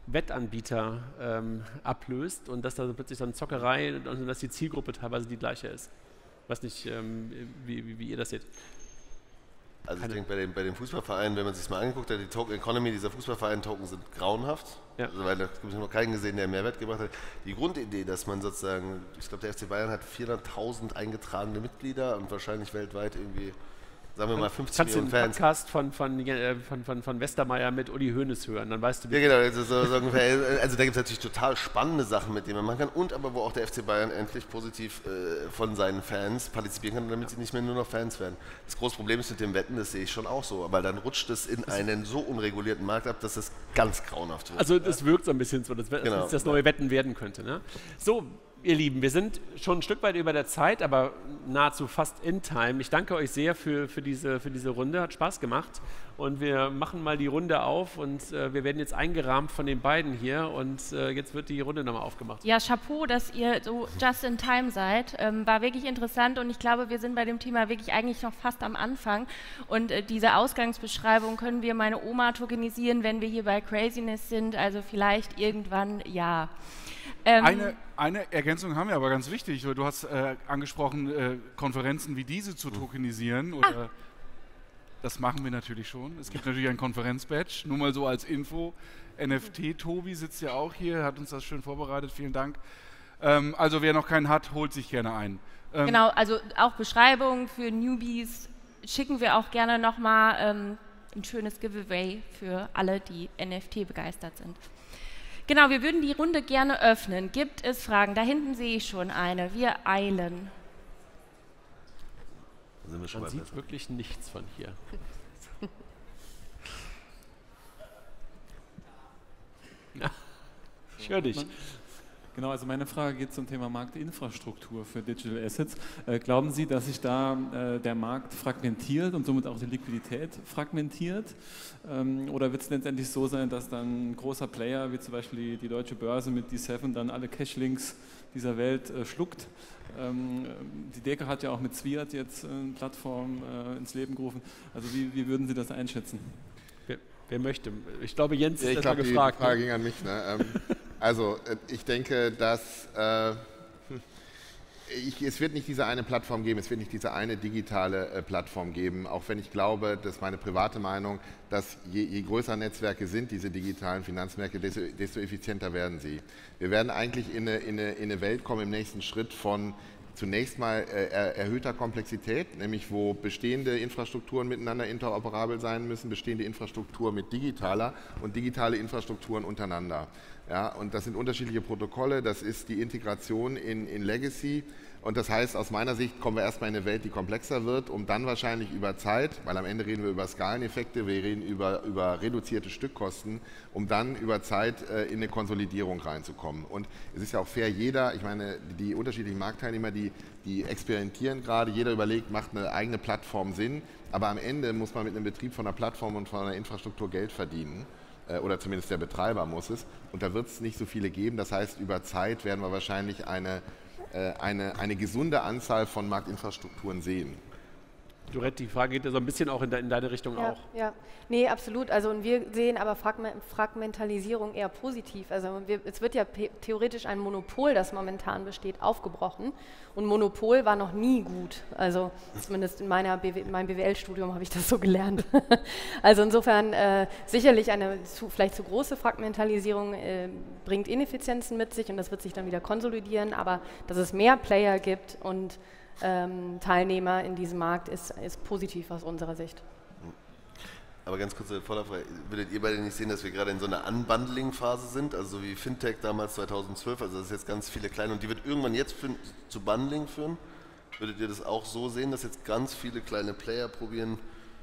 Wettanbieter ablöst und dass da plötzlich so eine Zockerei und dass die Zielgruppe teilweise die gleiche ist. Ich weiß nicht, wie ihr das seht. Also ich denke, bei den Fußballvereinen, wenn man sich das mal angeguckt hat, die Token Economy dieser Fußballverein-Token sind grauenhaft. Ja. Also, weil da habe ich noch keinen gesehen, der Mehrwert gebracht hat. Die Grundidee, dass man sozusagen, ich glaube, der FC Bayern hat 400.000 eingetragene Mitglieder und wahrscheinlich weltweit irgendwie, sagen wir mal, 50 Millionen Fans. Kannst du den Podcast von Westermeier mit Uli Hoeneß hören, dann weißt du, wie. Ja, genau. Also da gibt es natürlich total spannende Sachen, mit denen man machen kann und aber wo auch der FC Bayern endlich positiv von seinen Fans partizipieren kann, damit sie nicht mehr nur noch Fans werden. Das große Problem ist mit dem Wetten, das sehe ich schon auch so, aber dann rutscht es in einen so unregulierten Markt ab, dass es ganz grauenhaft wird. Also das wirkt so ein bisschen so, dass das neue Wetten werden könnte. Ne? So, ihr Lieben, wir sind schon ein Stück weit über der Zeit, aber nahezu fast in time. Ich danke euch sehr für diese Runde, hat Spaß gemacht. Und wir machen mal die Runde auf und wir werden jetzt eingerahmt von den beiden hier und jetzt wird die Runde nochmal aufgemacht. Ja, Chapeau, dass ihr so just in time seid. War wirklich interessant und ich glaube, wir sind bei dem Thema wirklich eigentlich noch fast am Anfang. Und diese Ausgangsbeschreibung können wir meine Oma tokenisieren, wenn wir hier bei Craziness sind, also vielleicht irgendwann ja. Eine Ergänzung haben wir aber ganz wichtig. Du hast angesprochen, Konferenzen wie diese zu tokenisieren. Oder das machen wir natürlich schon. Es gibt natürlich ein Konferenz-Badge, nur mal so als Info. NFT, Tobi sitzt ja auch hier, hat uns das schön vorbereitet, vielen Dank. Also wer noch keinen hat, holt sich gerne ein. Genau, also auch Beschreibungen für Newbies schicken wir auch gerne nochmal ein schönes Giveaway für alle, die NFT begeistert sind. Genau, wir würden die Runde gerne öffnen. Gibt es Fragen? Da hinten sehe ich schon eine. Wir eilen. Man sieht wirklich nichts von hier. Ich höre dich. Genau, also meine Frage geht zum Thema Marktinfrastruktur für Digital Assets. Glauben Sie, dass sich da der Markt fragmentiert und somit auch die Liquidität fragmentiert? Oder wird es letztendlich so sein, dass dann ein großer Player, wie zum Beispiel die Deutsche Börse mit D7, dann alle Cashlinks dieser Welt schluckt? Die Deka hat ja auch mit Swiat jetzt eine Plattform ins Leben gerufen. Also wie würden Sie das einschätzen? Wer möchte? Ich glaube, Jens ist erstmal gefragt. Die Frage ging an mich. Ne? Also ich denke, dass es wird nicht diese eine Plattform geben, es wird nicht diese eine digitale Plattform geben, auch wenn ich glaube, das ist meine private Meinung, dass je größer Netzwerke sind, diese digitalen Finanzmärkte, desto effizienter werden sie. Wir werden eigentlich in eine Welt kommen im nächsten Schritt von zunächst mal erhöhter Komplexität, nämlich wo bestehende Infrastrukturen miteinander interoperabel sein müssen, bestehende Infrastruktur mit digitaler und digitale Infrastrukturen untereinander. Ja, und das sind unterschiedliche Protokolle, das ist die Integration in Legacy und das heißt, aus meiner Sicht kommen wir erstmal in eine Welt, die komplexer wird, um dann wahrscheinlich über Zeit, weil am Ende reden wir über Skaleneffekte, wir reden über reduzierte Stückkosten, um dann über Zeit in eine Konsolidierung reinzukommen. Und es ist ja auch fair, ich meine, die unterschiedlichen Marktteilnehmer, die experimentieren gerade, jeder überlegt, macht eine eigene Plattform Sinn, aber am Ende muss man mit einem Betrieb von einer Plattform und von einer Infrastruktur Geld verdienen. Oder zumindest der Betreiber muss es. Und da wird es nicht so viele geben. Das heißt, über Zeit werden wir wahrscheinlich eine gesunde Anzahl von Marktinfrastrukturen sehen. Dorette, die Frage geht ja so ein bisschen auch in deine Richtung auch. Ja, nee, absolut. Also und wir sehen aber Fragmentalisierung eher positiv. Also es wird ja theoretisch ein Monopol, das momentan besteht, aufgebrochen. Und Monopol war noch nie gut. Also zumindest in meinem BWL-Studium habe ich das so gelernt. Also insofern sicherlich eine vielleicht zu große Fragmentalisierung bringt Ineffizienzen mit sich und das wird sich dann wieder konsolidieren. Aber dass es mehr Player gibt und Teilnehmer in diesem Markt ist positiv aus unserer Sicht. Aber ganz kurze Vorfrage, würdet ihr beide nicht sehen, dass wir gerade in so einer Unbundling-Phase sind, also so wie Fintech damals 2012, also das ist jetzt ganz viele kleine und die wird irgendwann jetzt zu Bundling führen? Würdet ihr das auch so sehen, dass jetzt ganz viele kleine Player probieren,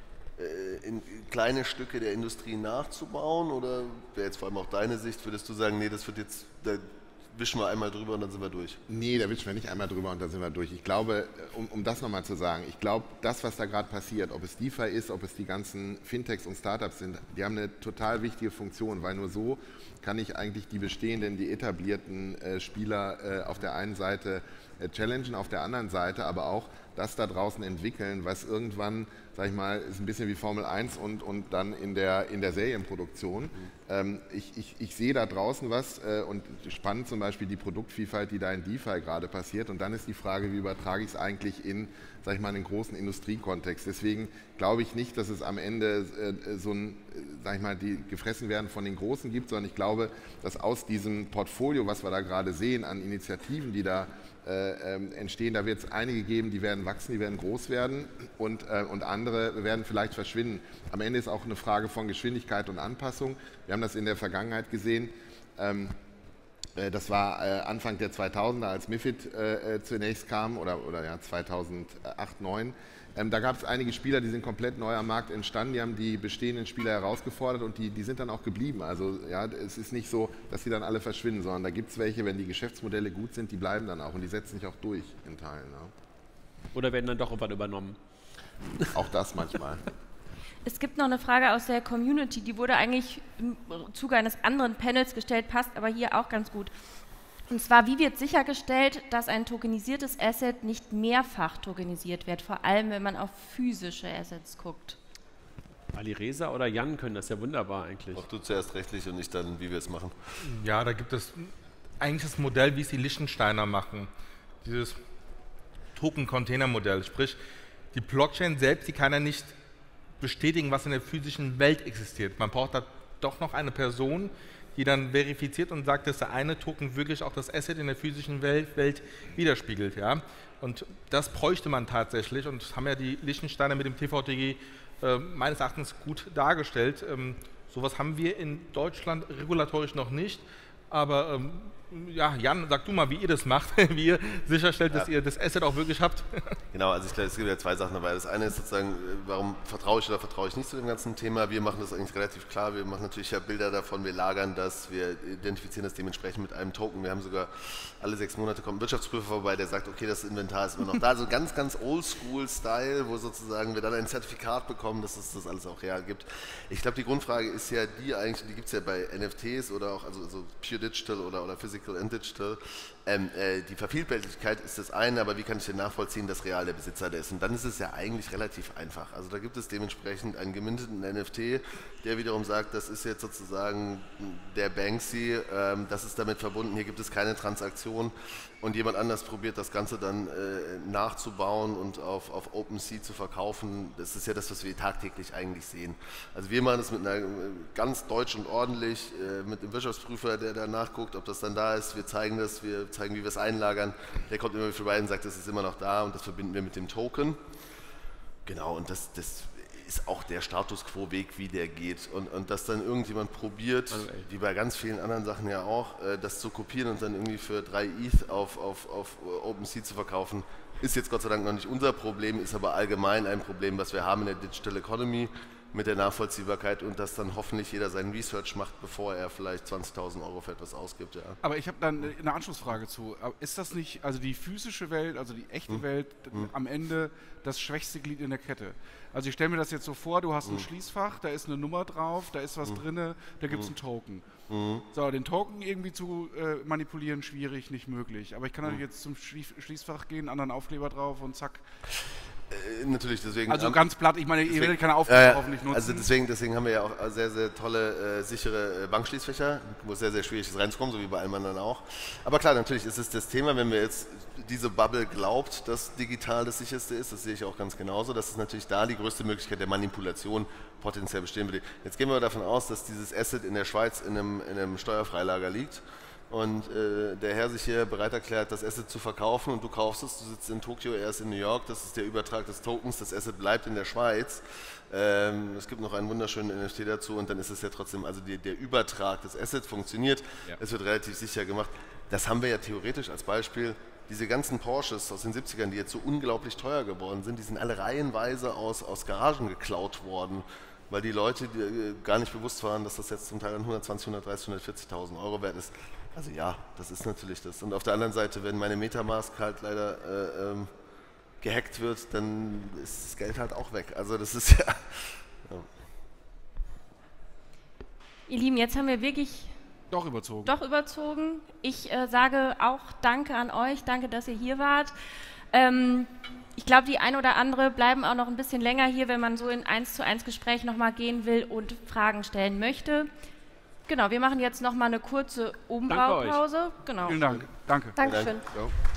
in kleine Stücke der Industrie nachzubauen oder wäre jetzt vor allem auch deine Sicht, würdest du sagen, nee, das wird jetzt... wischen wir einmal drüber und dann sind wir durch? Nee, da wischen wir nicht einmal drüber und dann sind wir durch. Ich glaube, um das nochmal zu sagen, ich glaube, das, was da gerade passiert, ob es DeFi ist, ob es die ganzen Fintechs und Startups sind, die haben eine total wichtige Funktion, weil nur so kann ich eigentlich die bestehenden, die etablierten Spieler auf der einen Seite challengen, auf der anderen Seite aber auch das da draußen entwickeln, was irgendwann, sag ich mal, ist ein bisschen wie Formel 1 und dann in der Serienproduktion. Ich sehe da draußen was und spannend zum Beispiel die Produktvielfalt, die da in DeFi gerade passiert. Und dann ist die Frage, wie übertrage ich es eigentlich in, sag ich mal, einen großen Industriekontext. Deswegen glaube ich nicht, dass es am Ende so ein, sag ich mal, die gefressen werden von den Großen gibt, sondern ich glaube, dass aus diesem Portfolio, was wir da gerade sehen, an Initiativen, die da entstehen, da wird es einige geben, die werden wachsen, die werden groß werden und andere werden vielleicht verschwinden. Am Ende ist auch eine Frage von Geschwindigkeit und Anpassung. Wir haben das in der Vergangenheit gesehen. Das war Anfang der 2000er, als MiFID zunächst kam, oder ja, 2008, 2009. Da gab es einige Spieler, die sind komplett neu am Markt entstanden, die haben die bestehenden Spieler herausgefordert und die sind dann auch geblieben. Also ja, es ist nicht so, dass die dann alle verschwinden, sondern da gibt es welche, wenn die Geschäftsmodelle gut sind, die bleiben dann auch und die setzen sich auch durch in Teilen. Ja. Oder werden dann doch irgendwann übernommen? Auch das manchmal. Es gibt noch eine Frage aus der Community, die wurde eigentlich im Zuge eines anderen Panels gestellt, passt aber hier auch ganz gut. Und zwar, wie wird sichergestellt, dass ein tokenisiertes Asset nicht mehrfach tokenisiert wird, vor allem wenn man auf physische Assets guckt? Alireza oder Jan können das ja wunderbar eigentlich. Auch du zuerst rechtlich und ich dann, wie wir es machen. Ja, da gibt es eigentlich das Modell, wie es die Liechtensteiner machen. Dieses Token-Container-Modell, sprich die Blockchain selbst, die kann ja nicht bestätigen, was in der physischen Welt existiert. Man braucht da doch noch eine Person, die dann verifiziert und sagt, dass der eine Token wirklich auch das Asset in der physischen Welt widerspiegelt. Ja? Und das bräuchte man tatsächlich und das haben ja die Liechtensteiner mit dem TVTG meines Erachtens gut dargestellt. Sowas haben wir in Deutschland regulatorisch noch nicht, aber ja, Jan, sag du mal, wie ihr das macht, wie ihr sicherstellt, dass ihr das Asset auch wirklich habt. Genau, also ich glaube, es gibt ja zwei Sachen dabei. Das eine ist sozusagen, warum vertraue ich oder vertraue ich nicht zu dem ganzen Thema. Wir machen das eigentlich relativ klar. Wir machen natürlich ja Bilder davon, wir lagern das, wir identifizieren das dementsprechend mit einem Token. Wir haben sogar alle 6 Monate kommt ein Wirtschaftsprüfer vorbei, der sagt, okay, das Inventar ist immer noch da. Also ganz, ganz Oldschool-Style, wo sozusagen wir dann ein Zertifikat bekommen, dass es das alles auch real gibt. Ich glaube, die Grundfrage ist ja die eigentlich, die gibt es ja bei NFTs oder auch also Pure Digital oder Physical and Digital. Die Vervielfältigkeit ist das eine, aber wie kann ich denn nachvollziehen, dass real der Besitzer der ist? Und dann ist es ja eigentlich relativ einfach. Also da gibt es dementsprechend einen geminteten NFT, der wiederum sagt, das ist jetzt sozusagen der Banksy, das ist damit verbunden, hier gibt es keine Transaktion und jemand anders probiert das Ganze dann nachzubauen und auf OpenSea zu verkaufen. Das ist ja das, was wir tagtäglich eigentlich sehen. Also wir machen das mit einer ganz deutsch und ordentlich, mit dem Wirtschaftsprüfer, der da nachguckt, ob das dann da ist. Wir zeigen das, wir zeigen, wie wir es einlagern. Der kommt immer vorbei und sagt, das ist immer noch da und das verbinden wir mit dem Token. Genau, und das ist auch der Status-Quo-Weg, wie der geht. Und dass dann irgendjemand probiert, wie bei ganz vielen anderen Sachen ja auch, das zu kopieren und dann irgendwie für 3 ETH auf OpenSea zu verkaufen, ist jetzt Gott sei Dank noch nicht unser Problem, ist aber allgemein ein Problem, was wir haben in der Digital Economy mit der Nachvollziehbarkeit und dass dann hoffentlich jeder seinen Research macht, bevor er vielleicht 20.000 € für etwas ausgibt. Ja. Aber ich habe dann eine Anschlussfrage zu. Ist das nicht, also die physische Welt, also die echte Welt, am Ende das schwächste Glied in der Kette? Also ich stelle mir das jetzt so vor, du hast ein Schließfach, da ist eine Nummer drauf, da ist was drin, da gibt es einen Token. So, den Token irgendwie zu manipulieren, schwierig, nicht möglich. Aber ich kann natürlich jetzt zum Schließfach gehen, anderen Aufkleber drauf und zack. Natürlich, deswegen. Also ganz platt, ich meine, ihr werdet keine Aufkleber hoffentlich nutzen. Also deswegen haben wir ja auch sehr, sehr tolle, sichere Bankschließfächer, wo es sehr, sehr schwierig ist reinzukommen, so wie bei allem anderen auch. Aber klar, natürlich ist es das Thema, wenn wir jetzt diese Bubble glaubt, dass digital das sicherste ist, das sehe ich auch ganz genauso, dass es natürlich da die größte Möglichkeit der Manipulation potenziell bestehen würde. Jetzt gehen wir davon aus, dass dieses Asset in der Schweiz in einem Steuerfreilager liegt. Und der Herr sich hier bereit erklärt, das Asset zu verkaufen und du kaufst es, du sitzt in Tokio, er ist in New York, das ist der Übertrag des Tokens, das Asset bleibt in der Schweiz. Es gibt noch einen wunderschönen NFT dazu und dann ist es ja trotzdem, also der Übertrag des Assets funktioniert, es wird relativ sicher gemacht. Das haben wir ja theoretisch als Beispiel, diese ganzen Porsches aus den 70ern, die jetzt so unglaublich teuer geworden sind, die sind alle reihenweise aus Garagen geklaut worden, weil die Leute gar nicht bewusst waren, dass das jetzt zum Teil 120, 130, 140.000 € wert ist. Also ja, das ist natürlich das. Und auf der anderen Seite, wenn meine Metamask halt leider gehackt wird, dann ist das Geld halt auch weg. Also das ist ja... Ihr Lieben, jetzt haben wir wirklich... Doch überzogen. Ich sage auch danke an euch, danke, dass ihr hier wart. Ich glaube, die ein oder andere bleiben auch noch ein bisschen länger hier, wenn man so in 1:1 Gespräch nochmal gehen will und Fragen stellen möchte. Genau, wir machen jetzt nochmal eine kurze Umbaupause. Genau. Vielen Dank. Danke. Dankeschön. Ja.